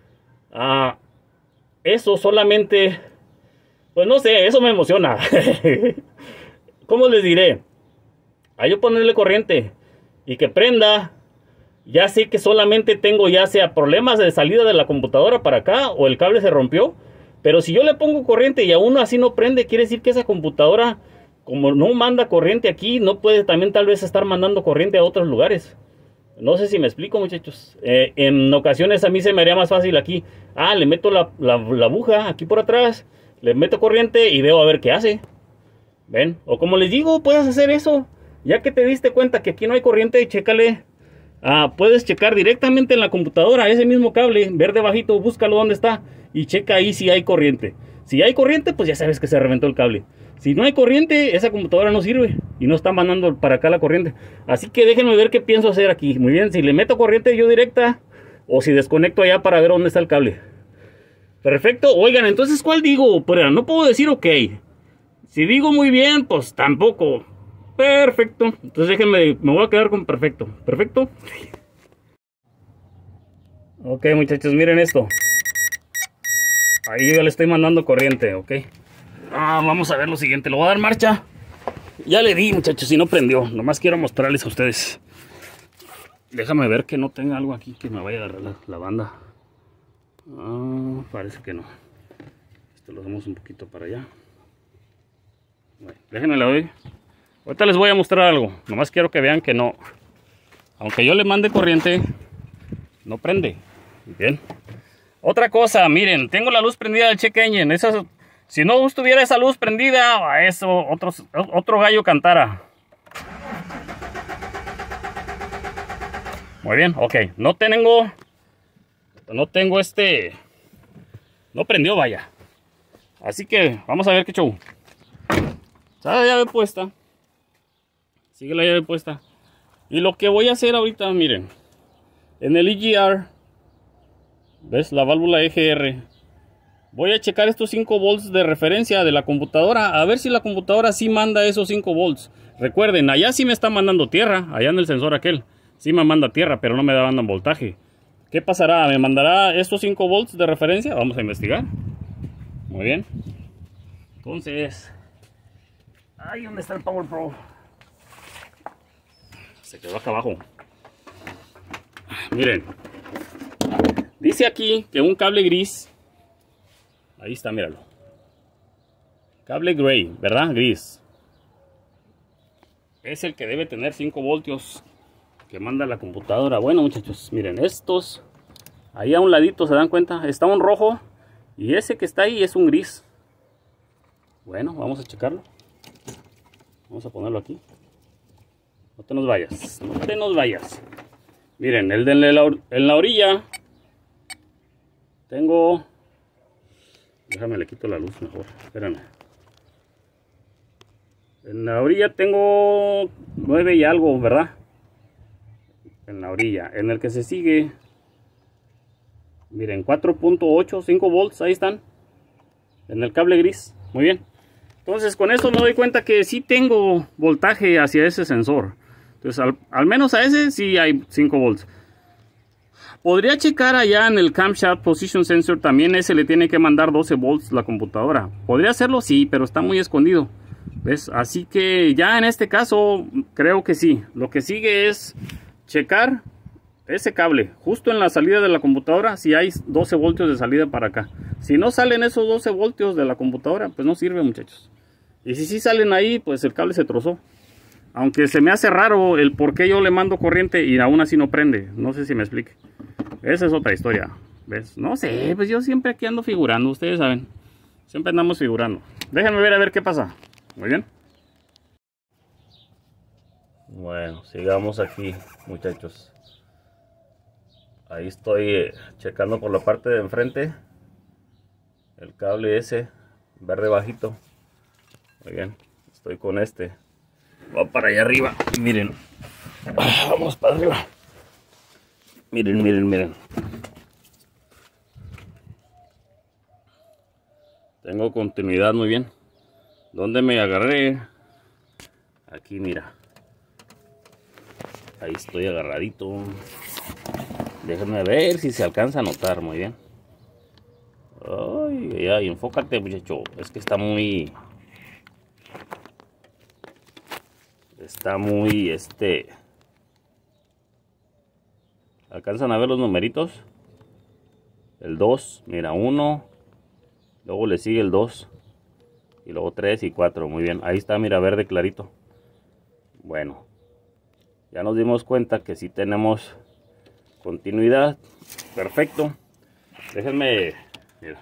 eso solamente, pues no sé, eso me emociona. ¿Cómo les diré? A yo ponerle corriente y que prenda, ya sé que solamente tengo ya sea problemas de salida de la computadora para acá o el cable se rompió. Pero si yo le pongo corriente y aún así no prende, quiere decir que esa computadora, como no manda corriente aquí, no puede también tal vez estar mandando corriente a otros lugares. No sé si me explico, muchachos. En ocasiones a mí se me haría más fácil aquí. Le meto la aguja aquí por atrás, le meto corriente y veo a ver qué hace. ¿Ven? O como les digo, puedes hacer eso. Ya que te diste cuenta que aquí no hay corriente, chécale. Puedes checar directamente en la computadora ese mismo cable, ver debajito, búscalo donde está y checa ahí si hay corriente. Si hay corriente, pues ya sabes que se reventó el cable. Si no hay corriente, esa computadora no sirve y no está mandando para acá la corriente. Así que déjenme ver qué pienso hacer aquí. Muy bien, si le meto corriente yo directa o si desconecto allá para ver dónde está el cable. Perfecto. Oigan, entonces, ¿cuál digo? Pero no puedo decir ok. Si digo muy bien, pues tampoco. Perfecto. Entonces déjenme, me voy a quedar con perfecto. Perfecto. Ok, muchachos, miren esto. Ahí yo le estoy mandando corriente, ok. Vamos a ver lo siguiente. Lo voy a dar marcha. Ya le di, muchachos, y no prendió. Nomás quiero mostrarles a ustedes. Déjame ver que no tenga algo aquí que me vaya a agarrar la banda. Parece que no. Esto lo damos un poquito para allá. Bueno, déjenme la doy. Ahorita les voy a mostrar algo. Nomás quiero que vean que no. Aunque yo le mande corriente, no prende. Bien. Otra cosa, miren, tengo la luz prendida del check engine. Si no estuviera esa luz prendida, a eso otro gallo cantara. Muy bien, ok. No tengo no prendió, vaya. Así que vamos a ver qué show. Está la llave puesta. Sigue la llave puesta. Y lo que voy a hacer ahorita, miren. En el EGR, ¿ves? La válvula EGR. Voy a checar estos 5 volts de referencia de la computadora. A ver si la computadora sí manda esos 5 volts. Recuerden, allá sí me está mandando tierra. Allá en el sensor aquel. Sí me manda tierra, pero no me da voltaje. ¿Qué pasará? ¿Me mandará estos 5 volts de referencia? Vamos a investigar. Muy bien. Entonces... ¿dónde está el Power Pro? Se quedó acá abajo. Miren. Dice aquí que un cable gris. Ahí está, míralo. Cable gray, ¿verdad? Gris. Es el que debe tener 5 voltios que manda la computadora. Bueno, muchachos, miren, estos. Ahí a un ladito, ¿se dan cuenta? Está un rojo y ese que está ahí es un gris. Bueno, vamos a checarlo. Vamos a ponerlo aquí. No te nos vayas. No te nos vayas. Miren, el de en la orilla. Tengo... déjame le quito la luz mejor. Espérame. En la orilla tengo 9 y algo, ¿verdad? En la orilla. En el que se sigue... miren, 4.8, 5 volts. Ahí están. En el cable gris. Muy bien. Entonces con esto me doy cuenta que sí tengo voltaje hacia ese sensor. Entonces al menos a ese sí hay 5 volts. Podría checar allá en el camshaft position sensor. También ese le tiene que mandar 12 volts la computadora. Podría hacerlo, sí, pero está muy escondido. ¿Ves? Así que ya en este caso creo que sí. Lo que sigue es checar ese cable justo en la salida de la computadora, si hay 12 voltios de salida para acá. Si no salen esos 12 voltios de la computadora, pues no sirve, muchachos. Y si sí salen ahí, pues el cable se trozó. Aunque se me hace raro el por qué yo le mando corriente y aún así no prende. No sé si me explique. Esa es otra historia. ¿Ves? No sé, pues yo siempre aquí ando figurando, ustedes saben. Siempre andamos figurando. Déjenme ver a ver qué pasa. Muy bien. Bueno, sigamos aquí, muchachos. Ahí estoy checando por la parte de enfrente. El cable ese, verde bajito. Muy bien, estoy con este. Va para allá arriba. Miren. Vamos para arriba. Miren, miren, miren. Tengo continuidad muy bien. ¿Dónde me agarré? Aquí, mira. Ahí estoy agarradito. Déjenme ver si se alcanza a notar. Muy bien. Ay, ay, enfócate, muchacho. Es que está muy... ¿Alcanzan a ver los numeritos? El 2, mira, 1. Luego le sigue el 2. Y luego 3 y 4. Muy bien, ahí está, mira, verde clarito. Bueno, ya nos dimos cuenta que sí tenemos continuidad. Perfecto. Déjenme, mira,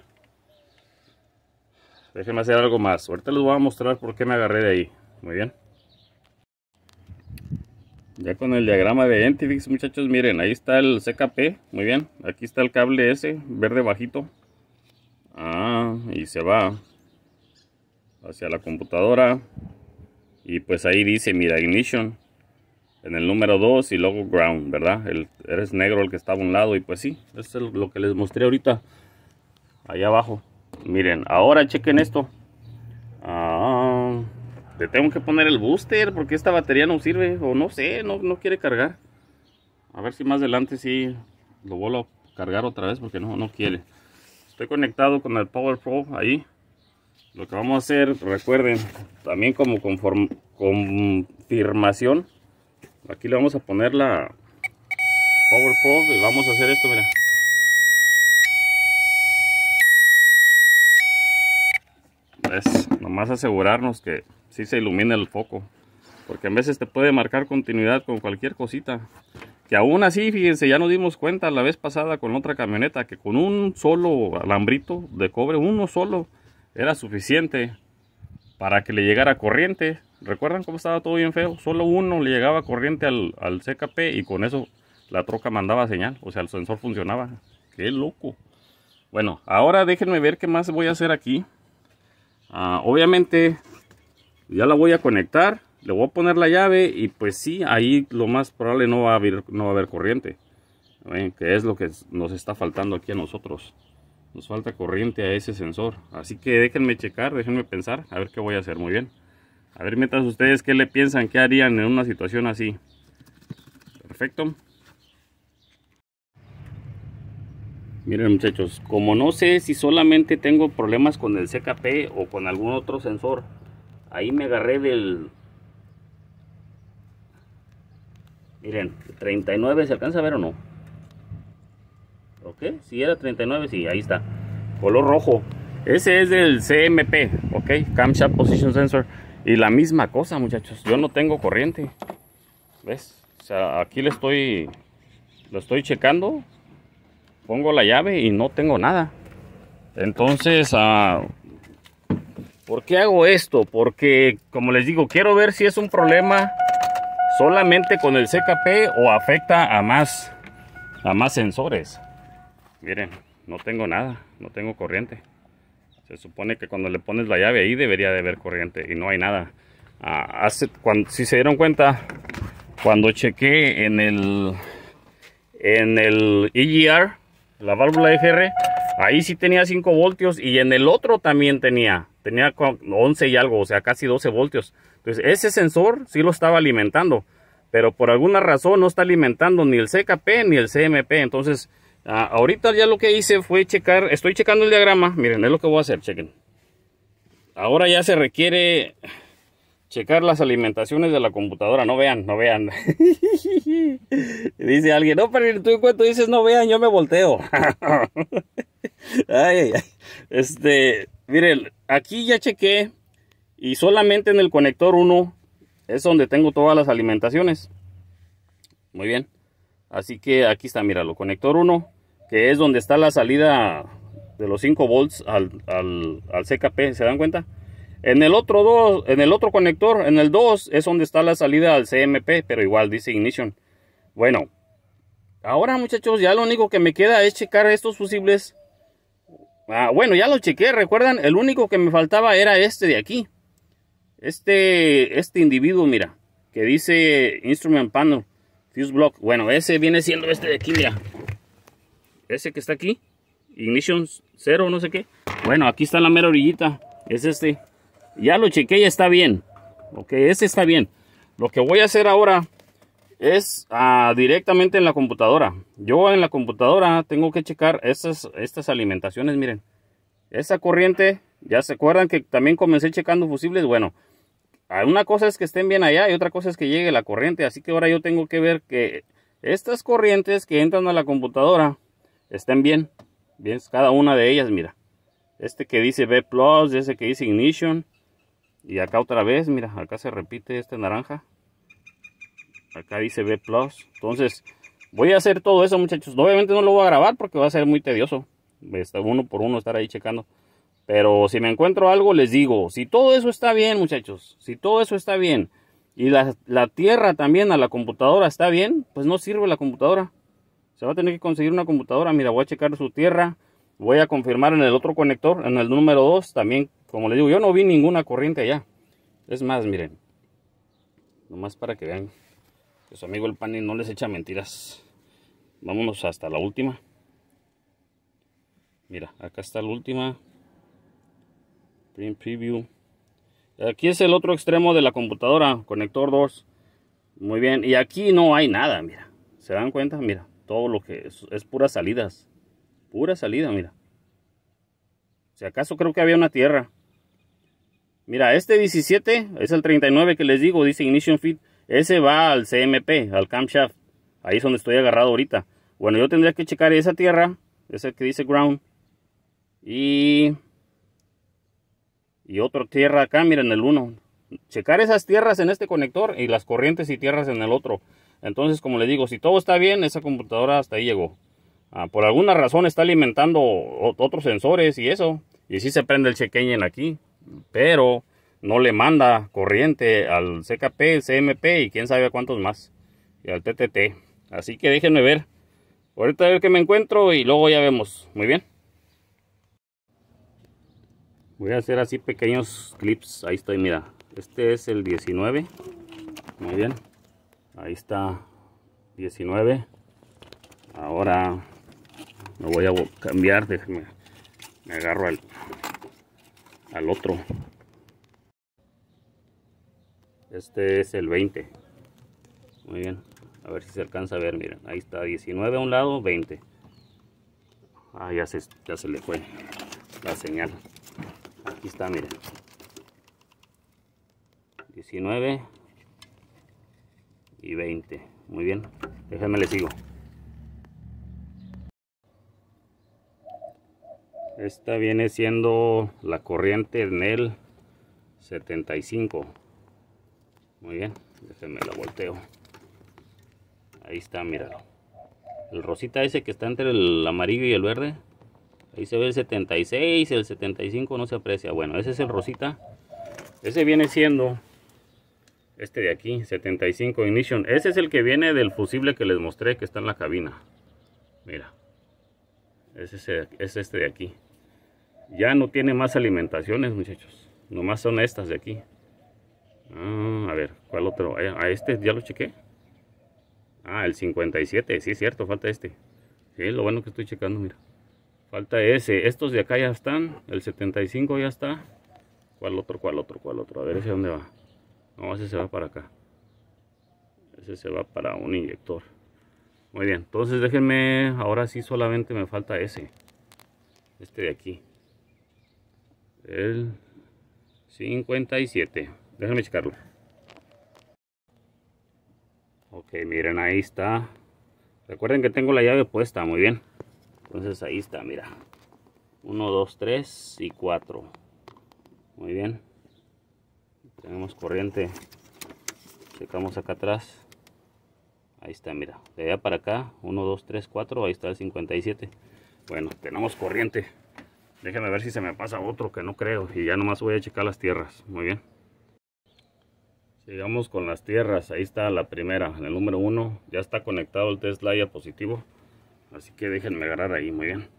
déjenme hacer algo más. Ahorita les voy a mostrar por qué me agarré de ahí. Muy bien. Ya con el diagrama de Entifix, muchachos, miren, ahí está el CKP. Muy bien, aquí está el cable ese, verde bajito. Y se va hacia la computadora. Y pues ahí dice, mira, ignition en el número 2 y luego ground, ¿verdad? Eres negro el que estaba a un lado y pues sí, eso es lo que les mostré ahorita. Allá abajo. Miren, ahora chequen esto. Le tengo que poner el booster porque esta batería no sirve. O no sé, no quiere cargar. A ver si más adelante sí lo vuelvo a cargar otra vez porque no quiere. Estoy conectado con el Power Pro ahí. Lo que vamos a hacer, recuerden, también como confirmación. Aquí le vamos a poner la Power Pro y vamos a hacer esto, mira. ¿Ves? Nomás asegurarnos que sí se ilumine el foco. Porque a veces te puede marcar continuidad con cualquier cosita. Que aún así, fíjense, ya nos dimos cuenta la vez pasada con otra camioneta que con un solo alambrito de cobre, uno solo, era suficiente para que le llegara corriente. ¿Recuerdan cómo estaba todo bien feo? Solo uno le llegaba corriente al CKP y con eso la troca mandaba señal. O sea, el sensor funcionaba. ¡Qué loco! Bueno, ahora déjenme ver qué más voy a hacer aquí. Obviamente ya la voy a conectar. Le voy a poner la llave y pues sí, ahí lo más probable no va a haber corriente. Que es lo que nos está faltando aquí a nosotros. Nos falta corriente a ese sensor. Así que déjenme checar, déjenme pensar, a ver qué voy a hacer. Muy bien. A ver mientras ustedes qué le piensan, qué harían en una situación así. Perfecto. Miren muchachos, como no sé si solamente tengo problemas con el CKP o con algún otro sensor. Ahí me agarré del... Miren, 39, ¿se alcanza a ver o no? Ok, si era 39, sí, ahí está. Color rojo. Ese es del CMP, ok, Camshaft Position Sensor. Y la misma cosa, muchachos, yo no tengo corriente. ¿Ves? O sea, aquí lo estoy checando. Pongo la llave y no tengo nada. Entonces, ¿por qué hago esto? Porque, como les digo, quiero ver si es un problema solamente con el CKP o afecta a más sensores. Miren, no tengo nada, no tengo corriente. Se supone que cuando le pones la llave ahí debería de haber corriente y no hay nada. Si se dieron cuenta, cuando chequé en el EGR, la válvula EGR, ahí sí tenía 5 voltios y en el otro también tenía 11 y algo, o sea, casi 12 voltios. Entonces, ese sensor sí lo estaba alimentando, pero por alguna razón no está alimentando ni el CKP ni el CMP. Entonces, ahorita ya lo que hice fue checar, estoy checando el diagrama. Miren, es lo que voy a hacer, chequen. Ahora ya se requiere checar las alimentaciones de la computadora. No vean. Dice alguien, no, pero tú en cuanto dices no vean, yo me volteo. Ay. Miren, aquí ya chequé y solamente en el conector 1 es donde tengo todas las alimentaciones. Muy bien. Así que aquí está, míralo, conector 1, que es donde está la salida de los 5 volts al CKP, ¿se dan cuenta? En el otro conector, en el 2, es donde está la salida al CMP, pero igual dice ignition. Bueno, ahora muchachos, ya lo único que me queda es checar estos fusibles. Bueno, ya lo chequé, recuerdan, el único que me faltaba era este de aquí. Este individuo, mira, que dice Instrument Panel, Fuse Block. Bueno, ese viene siendo este de aquí, mira. Ese que está aquí, Ignition 0, no sé qué. Bueno, aquí está la mera orillita, es este. Ya lo chequé y está bien. Ok, ese está bien. Lo que voy a hacer ahora es directamente en la computadora. Yo en la computadora tengo que checar estas alimentaciones, miren. Esta corriente, ya se acuerdan que también comencé checando fusibles. Bueno, una cosa es que estén bien allá y otra cosa es que llegue la corriente. Así que ahora yo tengo que ver que estas corrientes que entran a la computadora estén bien. Bien, cada una de ellas, mira. Este que dice B+, ese que dice Ignition. Y acá otra vez, mira, acá se repite este naranja. Acá dice B+. Entonces, voy a hacer todo eso, muchachos. Obviamente no lo voy a grabar porque va a ser muy tedioso. Uno por uno estar ahí checando. Pero si me encuentro algo, les digo. Si todo eso está bien, muchachos. Si todo eso está bien. Y la tierra también a la computadora está bien. Pues no sirve la computadora. Se va a tener que conseguir una computadora. Mira, voy a checar su tierra. Voy a confirmar en el otro conector. En el número 2 también. Como les digo, yo no vi ninguna corriente allá. Es más, miren. Nomás para que vean que su amigo el Pani no les echa mentiras. Vámonos hasta la última. Mira, acá está la última. Print Preview. Aquí es el otro extremo de la computadora. Conector 2. Muy bien. Y aquí no hay nada, mira. ¿Se dan cuenta? Mira. Todo lo que es puras salidas. Pura salida, mira. Si acaso creo que había una tierra. Mira, este 17 es el 39 que les digo. Dice Ignition Feed. Ese va al CMP, al camshaft. Ahí es donde estoy agarrado ahorita. Bueno, yo tendría que checar esa tierra. Esa que dice ground. Y otra tierra acá, miren el 1. Checar esas tierras en este conector y las corrientes y tierras en el otro. Entonces, como les digo, si todo está bien, esa computadora hasta ahí llegó. Por alguna razón está alimentando otros sensores y eso. Y sí se prende el check engine aquí. Pero no le manda corriente al CKP, CMP y quién sabe a cuántos más. Y al TTT. Así que déjenme ver. Ahorita a ver qué me encuentro y luego ya vemos. Muy bien. Voy a hacer así pequeños clips. Ahí estoy, mira. Este es el 19. Muy bien. Ahí está 19. Ahora me voy a cambiar. Déjenme. Me agarro al otro. Este es el 20. Muy bien. A ver si se alcanza a ver. Miren. Ahí está 19 a un lado, 20. Ya se le fue la señal. Aquí está, miren. 19 y 20. Muy bien. Déjenme le sigo. Esta viene siendo la corriente en el 75. Muy bien. Déjenme la volteo. Ahí está, míralo. El rosita ese que está entre el amarillo y el verde. Ahí se ve el 76, el 75 no se aprecia. Bueno, ese es el rosita. Ese viene siendo este de aquí, 75 Ignition. Ese es el que viene del fusible que les mostré que está en la cabina. Mira. Es este de aquí. Ya no tiene más alimentaciones, muchachos. Nomás son estas de aquí. A ver, ¿cuál otro? A este ya lo chequé. El 57, sí es cierto, falta este. Sí, lo bueno que estoy checando, mira. Falta ese. Estos de acá ya están. El 75 ya está. ¿Cuál otro? ¿Cuál otro? ¿Cuál otro? A ver, ¿ese dónde va? No, ese se va para acá. Ese se va para un inyector. Muy bien. Entonces déjenme. Ahora sí solamente me falta ese. Este de aquí. El 57. Déjenme checarlo. Ok, miren, ahí está. Recuerden que tengo la llave puesta. Muy bien. Entonces ahí está, mira. 1, 2, 3 y 4. Muy bien. Tenemos corriente. Checamos acá atrás. Ahí está, mira. De allá para acá. 1, 2, 3, 4. Ahí está el 57. Bueno, tenemos corriente. Déjenme ver si se me pasa otro que no creo. Y ya nomás voy a checar las tierras. Muy bien. Sigamos con las tierras. Ahí está la primera. En el número 1. Ya está conectado el test layer positivo. Así que déjenme agarrar ahí, muy bien.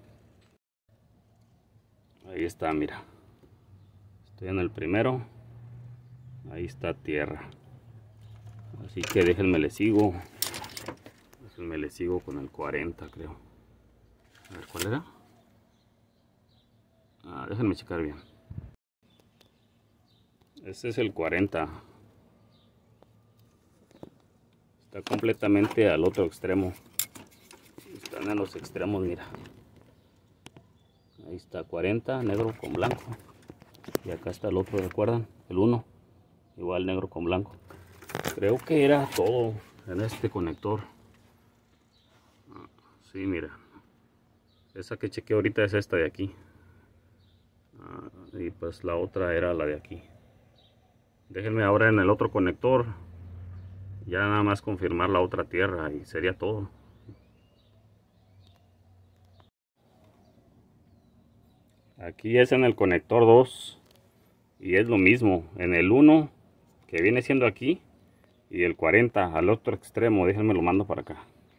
Ahí está, mira. Estoy en el primero. Ahí está tierra. Así que déjenme le sigo. Déjenme le sigo con el 40, creo. A ver, ¿cuál era? Déjenme checar bien. Este es el 40. Está completamente al otro extremo. Están en los extremos, mira. Ahí está 40, negro con blanco. Y acá está el otro, ¿recuerdan? El 1. Igual negro con blanco. Creo que era todo en este conector. Sí, mira. Esa que chequeé ahorita es esta de aquí. Y pues la otra era la de aquí. Déjenme ahora en el otro conector. Ya nada más confirmar la otra tierra y sería todo. Aquí es en el conector 2. Y es lo mismo. En el 1 que viene siendo aquí. Y el 40 al otro extremo. Déjenme lo mando para acá.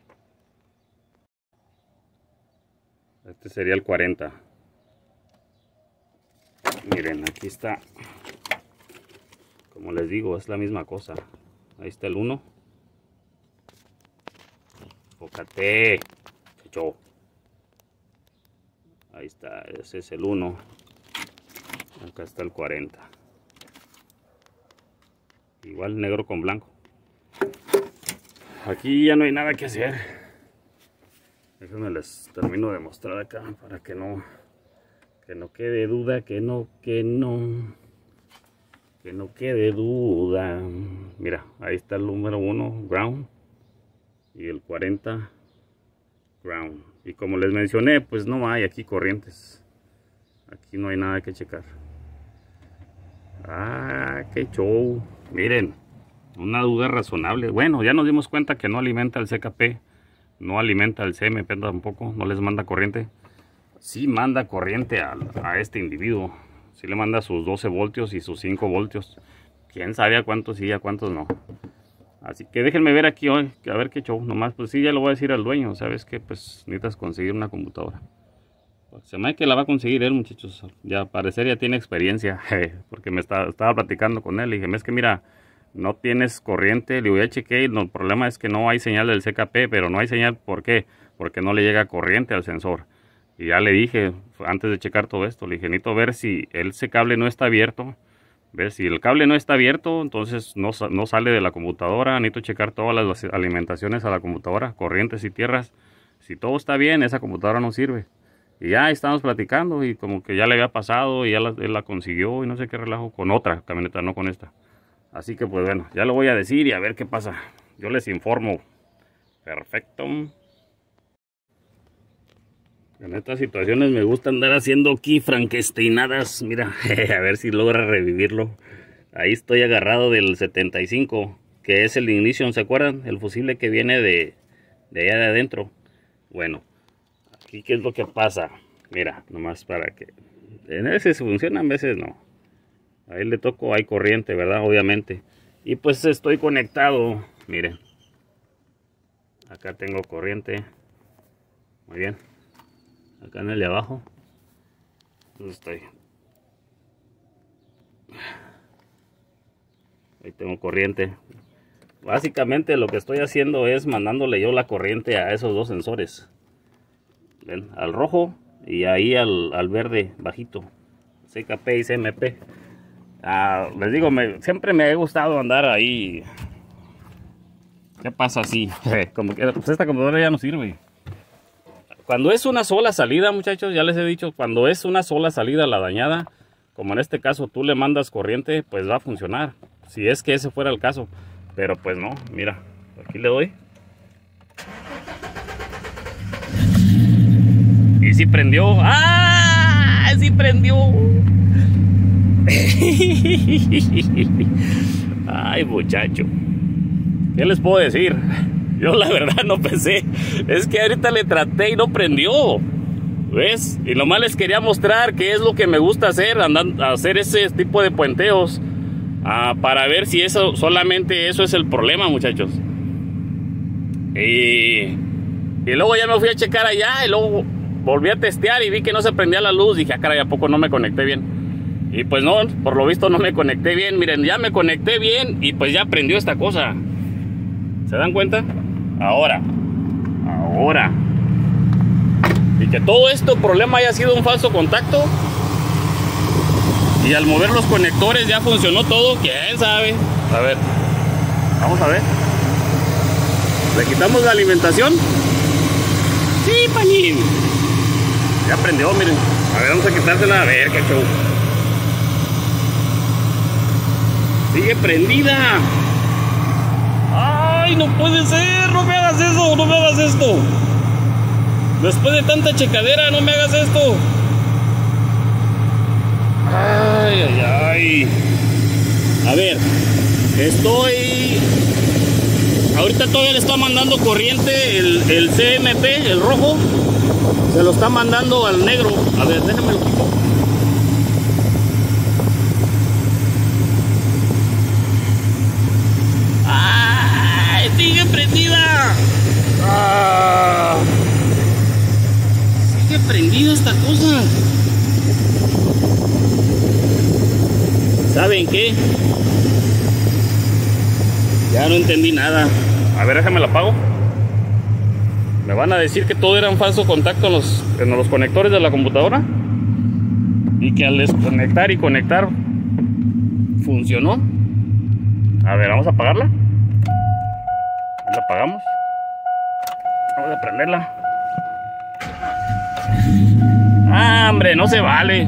Este sería el 40. Miren, aquí está. Como les digo, es la misma cosa. Ahí está el 1. Enfócate, chucho. Ahí está, ese es el 1. Acá está el 40. Igual negro con blanco. Aquí ya no hay nada que hacer. Déjenme les termino de mostrar acá para que no quede duda, que no quede duda. Mira, ahí está el número 1, ground, y el 40, ground. Y como les mencioné, pues no hay aquí corrientes. Aquí no hay nada que checar. Ah, qué show. Miren, una duda razonable. Bueno, ya nos dimos cuenta que no alimenta el CKP, no alimenta el CMP tampoco, no les manda corriente. Sí manda corriente a este individuo. Sí le manda sus 12 voltios y sus 5 voltios. Quién sabe a cuántos sí y a cuántos no. Así que déjenme ver aquí hoy, a ver qué show. Nomás, pues sí, ya lo voy a decir al dueño. Sabes que pues necesitas conseguir una computadora. Pues, se me hace que la va a conseguir él, muchachos. Ya al parecer ya tiene experiencia. Porque me estaba platicando con él. Le dije, es que mira, no tienes corriente. Le voy a chequear. No, el problema es que no hay señal del CKP. Pero no hay señal, ¿por qué? Porque no le llega corriente al sensor. Y ya le dije, antes de checar todo esto, le dije, necesito ver si ese cable no está abierto. Ver si el cable no está abierto, entonces no sale de la computadora. Necesito checar todas las alimentaciones a la computadora, corrientes y tierras. Si todo está bien, esa computadora no sirve. Y ya estamos platicando y como que ya le había pasado y ya él la consiguió y no sé qué relajo con otra camioneta, no con esta. Así que pues bueno, ya lo voy a decir y a ver qué pasa. Yo les informo. Perfecto. En estas situaciones me gusta andar haciendo aquí frankensteinadas. Mira, a ver si logra revivirlo. Ahí estoy agarrado del 75, que es el Ignition, ¿se acuerdan? El fusible que viene de allá de adentro. Bueno, aquí qué es lo que pasa. Mira, nomás para que... En veces funciona, en veces no. Ahí le toco, hay corriente, ¿verdad? Obviamente. Y pues estoy conectado. Miren. Acá tengo corriente. Muy bien. Acá en el de abajo. ¿Dónde estoy? Ahí tengo corriente. Básicamente lo que estoy haciendo es mandándole yo la corriente a esos dos sensores. ¿Ven? Al rojo y ahí al verde bajito. CKP y CMP. Les digo, siempre me ha gustado andar ahí. ¿Qué pasa así? Como que pues esta computadora ya no sirve. Cuando es una sola salida, muchachos, ya les he dicho, cuando es una sola salida la dañada, como en este caso tú le mandas corriente, pues va a funcionar. Si es que ese fuera el caso. Pero pues no, mira, aquí le doy. Y sí prendió. ¡Ah! ¡Sí prendió! Ay, muchacho. ¿Qué les puedo decir? Yo la verdad no pensé. Es que ahorita le traté y no prendió. ¿Ves? Y nomás les quería mostrar qué es lo que me gusta hacer. Hacer ese tipo de puenteos. Para ver si eso, solamente eso es el problema, muchachos. Y luego ya me fui a checar allá. Y luego volví a testear y vi que no se prendía la luz. Dije, caray, ¿a poco no me conecté bien? Y pues no, por lo visto no me conecté bien. Miren, ya me conecté bien y pues ya prendió esta cosa. ¿Se dan cuenta? Ahora. Y que todo este problema haya sido un falso contacto. Y al mover los conectores ya funcionó todo. ¿Quién sabe? A ver. Vamos a ver. Le quitamos la alimentación. Sí, Pañín. Ya prendió, miren. A ver, vamos a quitársela. A ver, qué show. Sigue prendida. Ay, no puede ser. No me hagas eso. No me hagas esto. Después de tanta checadera, no me hagas esto. Ay, ay, ay. A ver, ahorita todavía le está mandando corriente el CMP, el rojo. Se lo está mandando al negro. A ver, déjame lo quito. ¡Ay! ¡Sigue prendida! ¡Ah! Sigue prendida esta cosa. ¿Saben qué? Ya no entendí nada. A ver, déjame la apago. Me van a decir que todo era un falso contacto en los conectores de la computadora. Y que al desconectar y conectar funcionó. A ver, vamos a apagarla. La apagamos. Vamos a prenderla. ¡Ah, hombre! No se vale.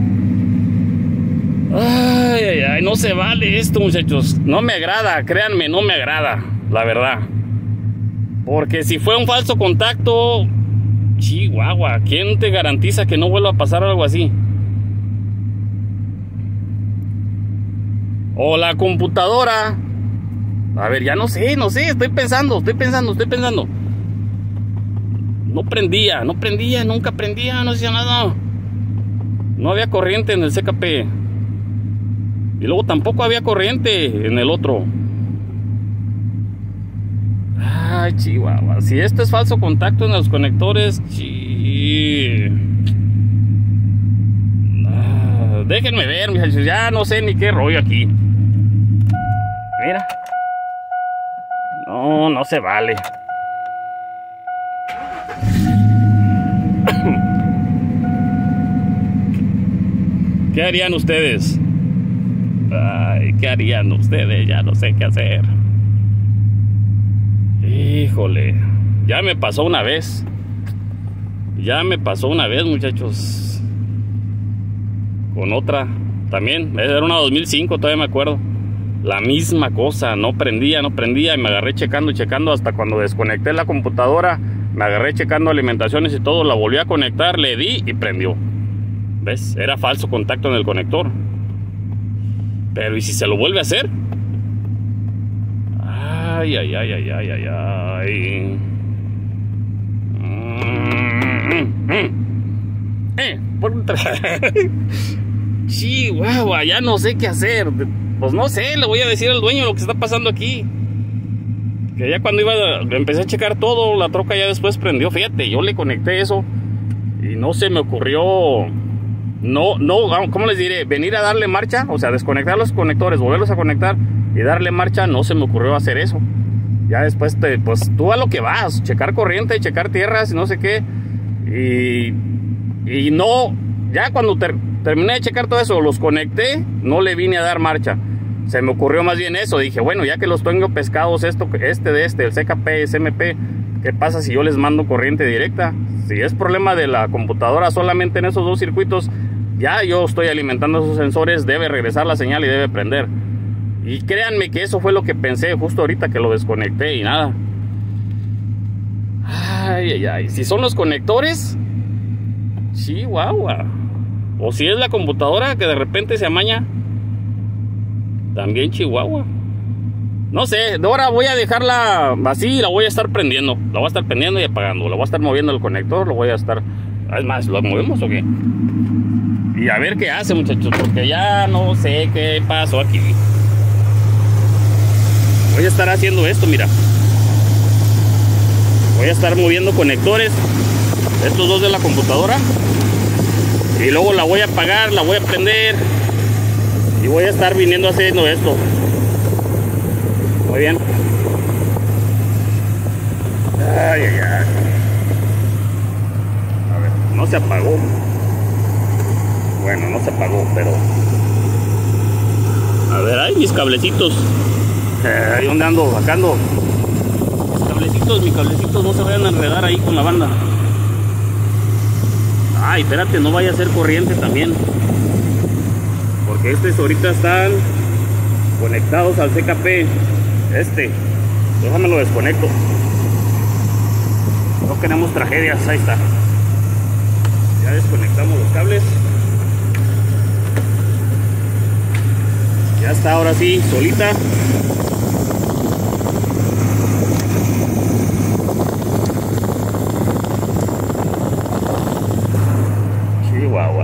Ay, ay, ay, no se vale esto, muchachos. No me agrada, créanme, no me agrada, la verdad. Porque si fue un falso contacto, chihuahua, ¿quién te garantiza que no vuelva a pasar algo así? O la computadora. A ver, ya no sé, estoy pensando. No prendía, nunca prendía, no hacía nada. No había corriente en el CKP. Y luego tampoco había corriente en el otro. Ay, chihuahua. Si esto es falso contacto en los conectores, déjenme ver, muchachos. Ya no sé ni qué rollo aquí. Mira. No se vale. ¿Qué harían ustedes? Ay, ¿qué harían ustedes? Ya no sé qué hacer. Híjole. Ya me pasó una vez. Muchachos. Con otra. También. Era una 2005, todavía me acuerdo. La misma cosa. No prendía. Y me agarré checando. Hasta cuando desconecté la computadora. Me agarré checando alimentaciones y todo. La volví a conectar. Le di y prendió. ¿Ves? Era falso contacto en el conector. Pero ¿y si se lo vuelve a hacer? Ay, ay, ay, ay, ay, ay, ay. Chihuahua, ya no sé qué hacer. Pues no sé, le voy a decir al dueño lo que está pasando aquí. Que ya cuando empecé a checar todo, la troca ya después prendió. Fíjate, yo le conecté eso y no se me ocurrió. No, ¿cómo les diré? Venir a darle marcha, o sea, desconectar los conectores, volverlos a conectar y darle marcha, no se me ocurrió hacer eso. Ya después, pues tú a lo que vas, checar corriente, checar tierras y no sé qué. Y no, ya cuando terminé de checar todo eso, los conecté, no le vine a dar marcha. Se me ocurrió más bien eso, dije, bueno, ya que los tengo pescados, el CKP, SMP, ¿qué pasa si yo les mando corriente directa? Si es problema de la computadora solamente en esos dos circuitos, ya yo estoy alimentando esos sensores, debe regresar la señal y debe prender. Y créanme que eso fue lo que pensé justo ahorita que lo desconecté y nada. Ay, ay, ay. Si son los conectores, chihuahua. O si es la computadora que de repente se amaña, también chihuahua. No sé, ahora voy a dejarla así y la voy a estar prendiendo. La voy a estar prendiendo y apagando. La voy a estar moviendo el conector, lo voy a estar... Es más, ¿lo movemos o qué? Y a ver qué hace, muchachos, porque ya no sé qué pasó aquí. Voy a estar haciendo esto, mira. Voy a estar moviendo conectores, estos dos de la computadora. Y luego la voy a apagar, la voy a prender. Y voy a estar viniendo haciendo esto. Muy bien. Ay, ay, ay. A ver, no se apagó. Bueno, no se apagó, pero... A ver, ahí mis cablecitos. ¿Dónde ando? Acá ando. Mis mis cablecitos no se vayan a enredar ahí con la banda. Ay, espérate, no vaya a ser corriente también, porque estos ahorita están conectados al CKP. Déjame lo desconecto. No queremos tragedias. Ahí está. Ya desconectamos los cables. Ya está, ahora sí, solita. Chihuahua.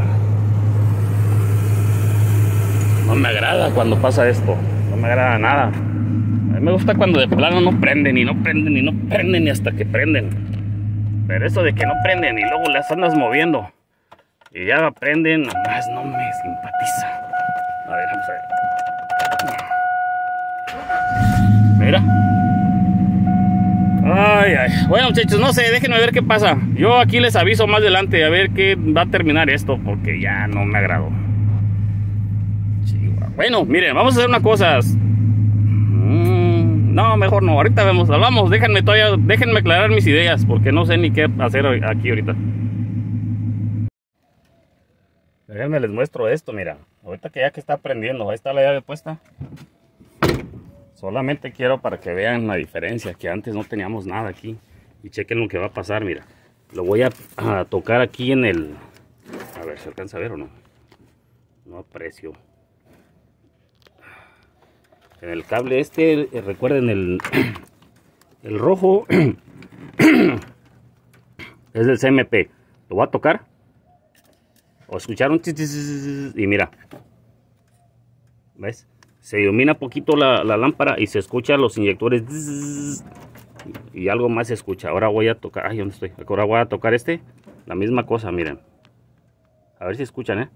No me agrada cuando pasa esto. No me agrada nada. A mí me gusta cuando de plano no prenden y no prenden y no prenden y hasta que prenden. Pero eso de que no prenden y luego las andas moviendo y ya prenden, nomás no me simpatiza. A ver, vamos a ver. Mira. Ay, ay. Bueno, muchachos, no sé, déjenme ver qué pasa. Yo aquí les aviso más adelante a ver qué va a terminar esto, porque ya no me agradó. Bueno, miren, vamos a hacer una cosa. No, mejor no, ahorita hablamos. Déjenme aclarar mis ideas, porque no sé ni qué hacer aquí ahorita. Déjenme les muestro esto, mira. Ahorita que está prendiendo, ahí está la llave puesta. Solamente quiero para que vean la diferencia, que antes no teníamos nada aquí. Y chequen lo que va a pasar, mira. Lo voy a tocar aquí en el... A ver, ¿se alcanza a ver o no? No aprecio. En el cable recuerden el rojo es del CMP. Lo voy a tocar. O escucharon y mira, ¿ves? Se ilumina poquito la lámpara y se escuchan los inyectores y algo más se escucha. Ahora voy a tocar, ay, ¿dónde estoy? Ahora voy a tocar la misma cosa, miren. A ver si escuchan,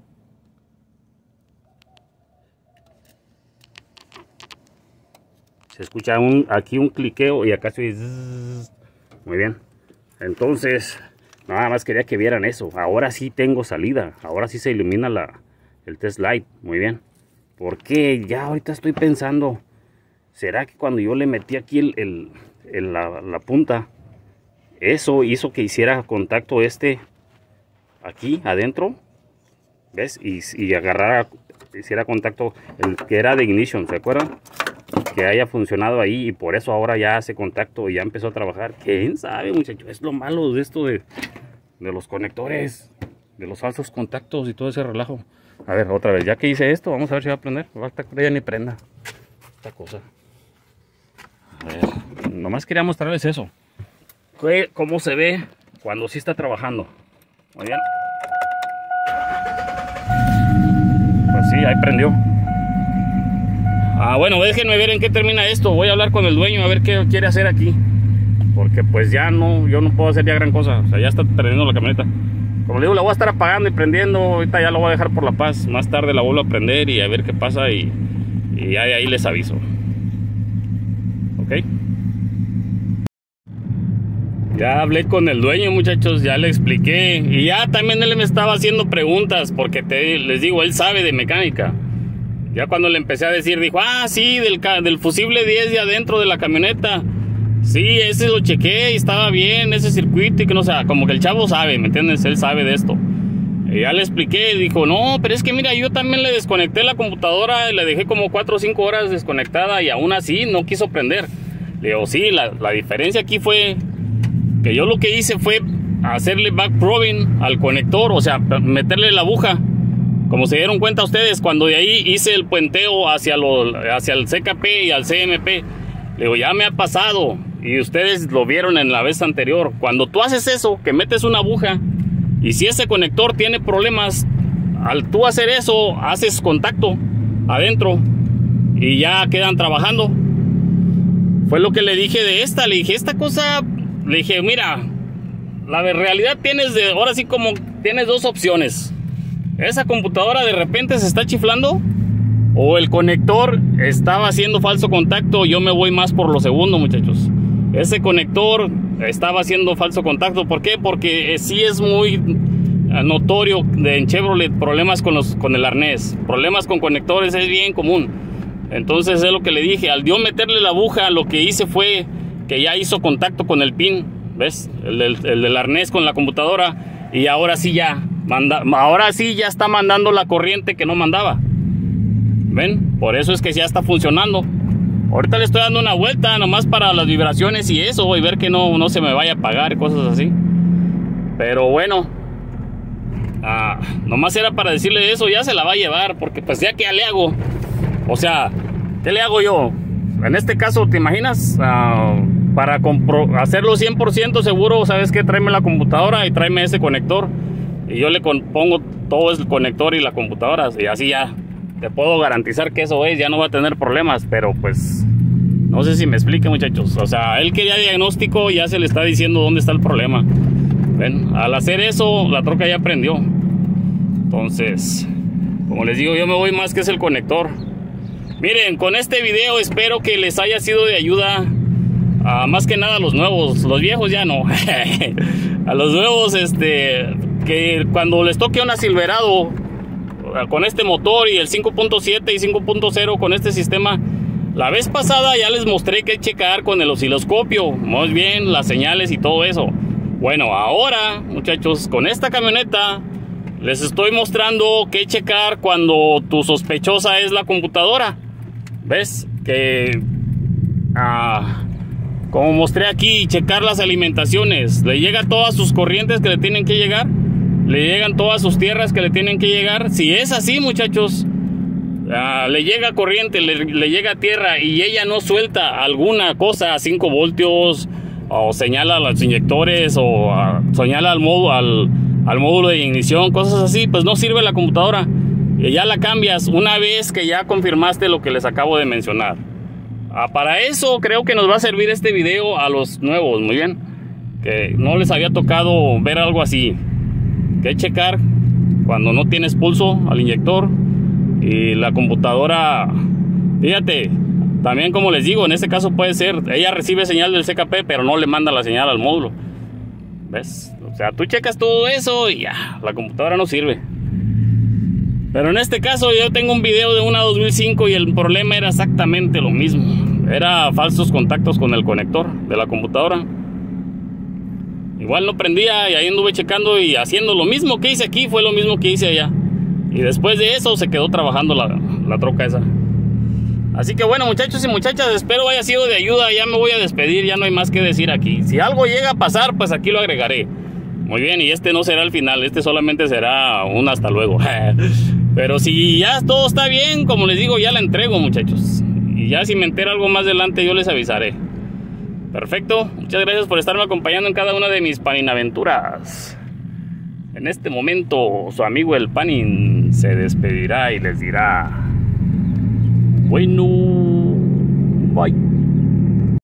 Se escucha aquí un cliqueo y acá estoy. Muy bien. Entonces, nada más quería que vieran eso. Ahora sí tengo salida. Ahora sí se ilumina el test light. Muy bien. Porque ya ahorita estoy pensando, ¿será que cuando yo le metí aquí la punta, eso hizo que hiciera contacto aquí adentro? ¿Ves? Y agarrara, hiciera contacto el que era de ignition, ¿se acuerdan? Que haya funcionado ahí y por eso ahora ya hace contacto y ya empezó a trabajar. ¿Quién sabe, muchachos? Es lo malo de esto de los conectores, de los falsos contactos y todo ese relajo. A ver, otra vez, ya que hice esto, vamos a ver si va a prender. Hasta que ya ni prenda esta cosa. A ver, nomás quería mostrarles eso. Cómo se ve cuando sí está trabajando. Muy bien. Pues sí, ahí prendió. Bueno, déjenme ver en qué termina esto. Voy a hablar con el dueño a ver qué quiere hacer aquí. Porque pues ya no, yo no puedo hacer ya gran cosa. O sea, ya está prendiendo la camioneta. Como le digo, la voy a estar apagando y prendiendo. Ahorita ya lo voy a dejar por la paz. Más tarde la vuelvo a prender y a ver qué pasa. Y ya de ahí les aviso. ¿Ok? Ya hablé con el dueño, muchachos. Ya le expliqué. Y ya también él me estaba haciendo preguntas. Porque les digo, él sabe de mecánica. Ya cuando le empecé a decir, dijo, sí, del fusible 10 de adentro de la camioneta. Sí, ese lo chequé y estaba bien, ese circuito y que no sé, como que el chavo sabe, ¿me entiendes? Él sabe de esto. Y ya le expliqué, dijo, no, pero es que mira, yo también le desconecté la computadora y le dejé como 4 o 5 horas desconectada y aún así no quiso prender. Le digo, sí, la diferencia aquí fue que yo lo que hice fue hacerle backprobing al conector, o sea, meterle la aguja. Como se dieron cuenta ustedes, cuando de ahí hice el puenteo hacia el CKP y al CMP, le digo, ya me ha pasado. Y ustedes lo vieron en la vez anterior. Cuando tú haces eso, que metes una aguja, y si ese conector tiene problemas, al tú hacer eso, haces contacto adentro y ya quedan trabajando. Fue lo que le dije de esta. Le dije, esta cosa, le dije, mira, la de realidad ahora sí como tienes dos opciones. Esa computadora de repente se está chiflando o el conector estaba haciendo falso contacto. Yo me voy más por lo segundo, muchachos. Ese conector estaba haciendo falso contacto. ¿Por qué? Porque sí es muy notorio en Chevrolet problemas con el arnés. Problemas con conectores es bien común. Entonces es lo que le dije. Al yo meterle la aguja, lo que hice fue que ya hizo contacto con el pin, ¿ves? El del arnés con la computadora, y ahora sí ya está mandando la corriente que no mandaba. ¿Ven? Por eso es que ya está funcionando. Ahorita le estoy dando una vuelta nomás para las vibraciones y eso, y ver que no se me vaya a apagar y cosas así. Pero bueno, nomás era para decirle eso. Ya se la va a llevar, porque pues ya que ya le hago, o sea, ¿qué le hago yo? En este caso, ¿te imaginas? Para hacerlo 100% seguro, ¿sabes qué? Tráeme la computadora y tráeme ese conector, y yo le pongo todo el conector y la computadora, y así ya te puedo garantizar que eso ya no va a tener problemas. Pero pues no sé si me explique, muchachos. O sea, él quería diagnóstico, ya se le está diciendo dónde está el problema. ¿Ven? Al hacer eso, la troca ya prendió. Entonces, como les digo, yo me voy más que es el conector. Miren, con este video espero que les haya sido de ayuda, más que nada a los nuevos. Los viejos ya no. A los nuevos, que cuando les toque una Silverado con este motor y el 5.7 y 5.0 con este sistema, la vez pasada ya les mostré que checar con el osciloscopio muy bien las señales y todo eso. Bueno, ahora, muchachos, con esta camioneta les estoy mostrando que checar cuando tu sospechosa es la computadora. ¿Ves? Que como mostré aquí, checar las alimentaciones. Le llega todas sus corrientes que le tienen que llegar, le llegan todas sus tierras que le tienen que llegar. Si es así, muchachos, le llega corriente, le llega tierra, y ella no suelta alguna cosa a 5 voltios, o señala a los inyectores, o señala al módulo de ignición, cosas así, pues no sirve la computadora. Y ya la cambias una vez que ya confirmaste lo que les acabo de mencionar. Para eso creo que nos va a servir este video a los nuevos, muy bien, que no les había tocado ver algo así. Que checar cuando no tienes pulso al inyector y la computadora. Fíjate, también como les digo, en este caso puede ser, ella recibe señal del CKP, pero no le manda la señal al módulo. ¿Ves? O sea, tú checas todo eso y ya, la computadora no sirve. Pero en este caso yo tengo un video de una 2005 y el problema era exactamente lo mismo. Era falsos contactos con el conector de la computadora. Igual no prendía, y ahí anduve checando y haciendo lo mismo que hice aquí, fue lo mismo que hice allá. Y después de eso se quedó trabajando la troca esa. Así que bueno, muchachos y muchachas, espero haya sido de ayuda. Ya me voy a despedir, ya no hay más que decir aquí. Si algo llega a pasar, pues aquí lo agregaré. Muy bien, y este no será el final, este solamente será un hasta luego. Pero si ya todo está bien, como les digo, ya la entrego, muchachos. Y ya si me entero algo más adelante, yo les avisaré. Perfecto, muchas gracias por estarme acompañando en cada una de mis paninaventuras. En este momento, su amigo el Panin se despedirá y les dirá: bueno, bye.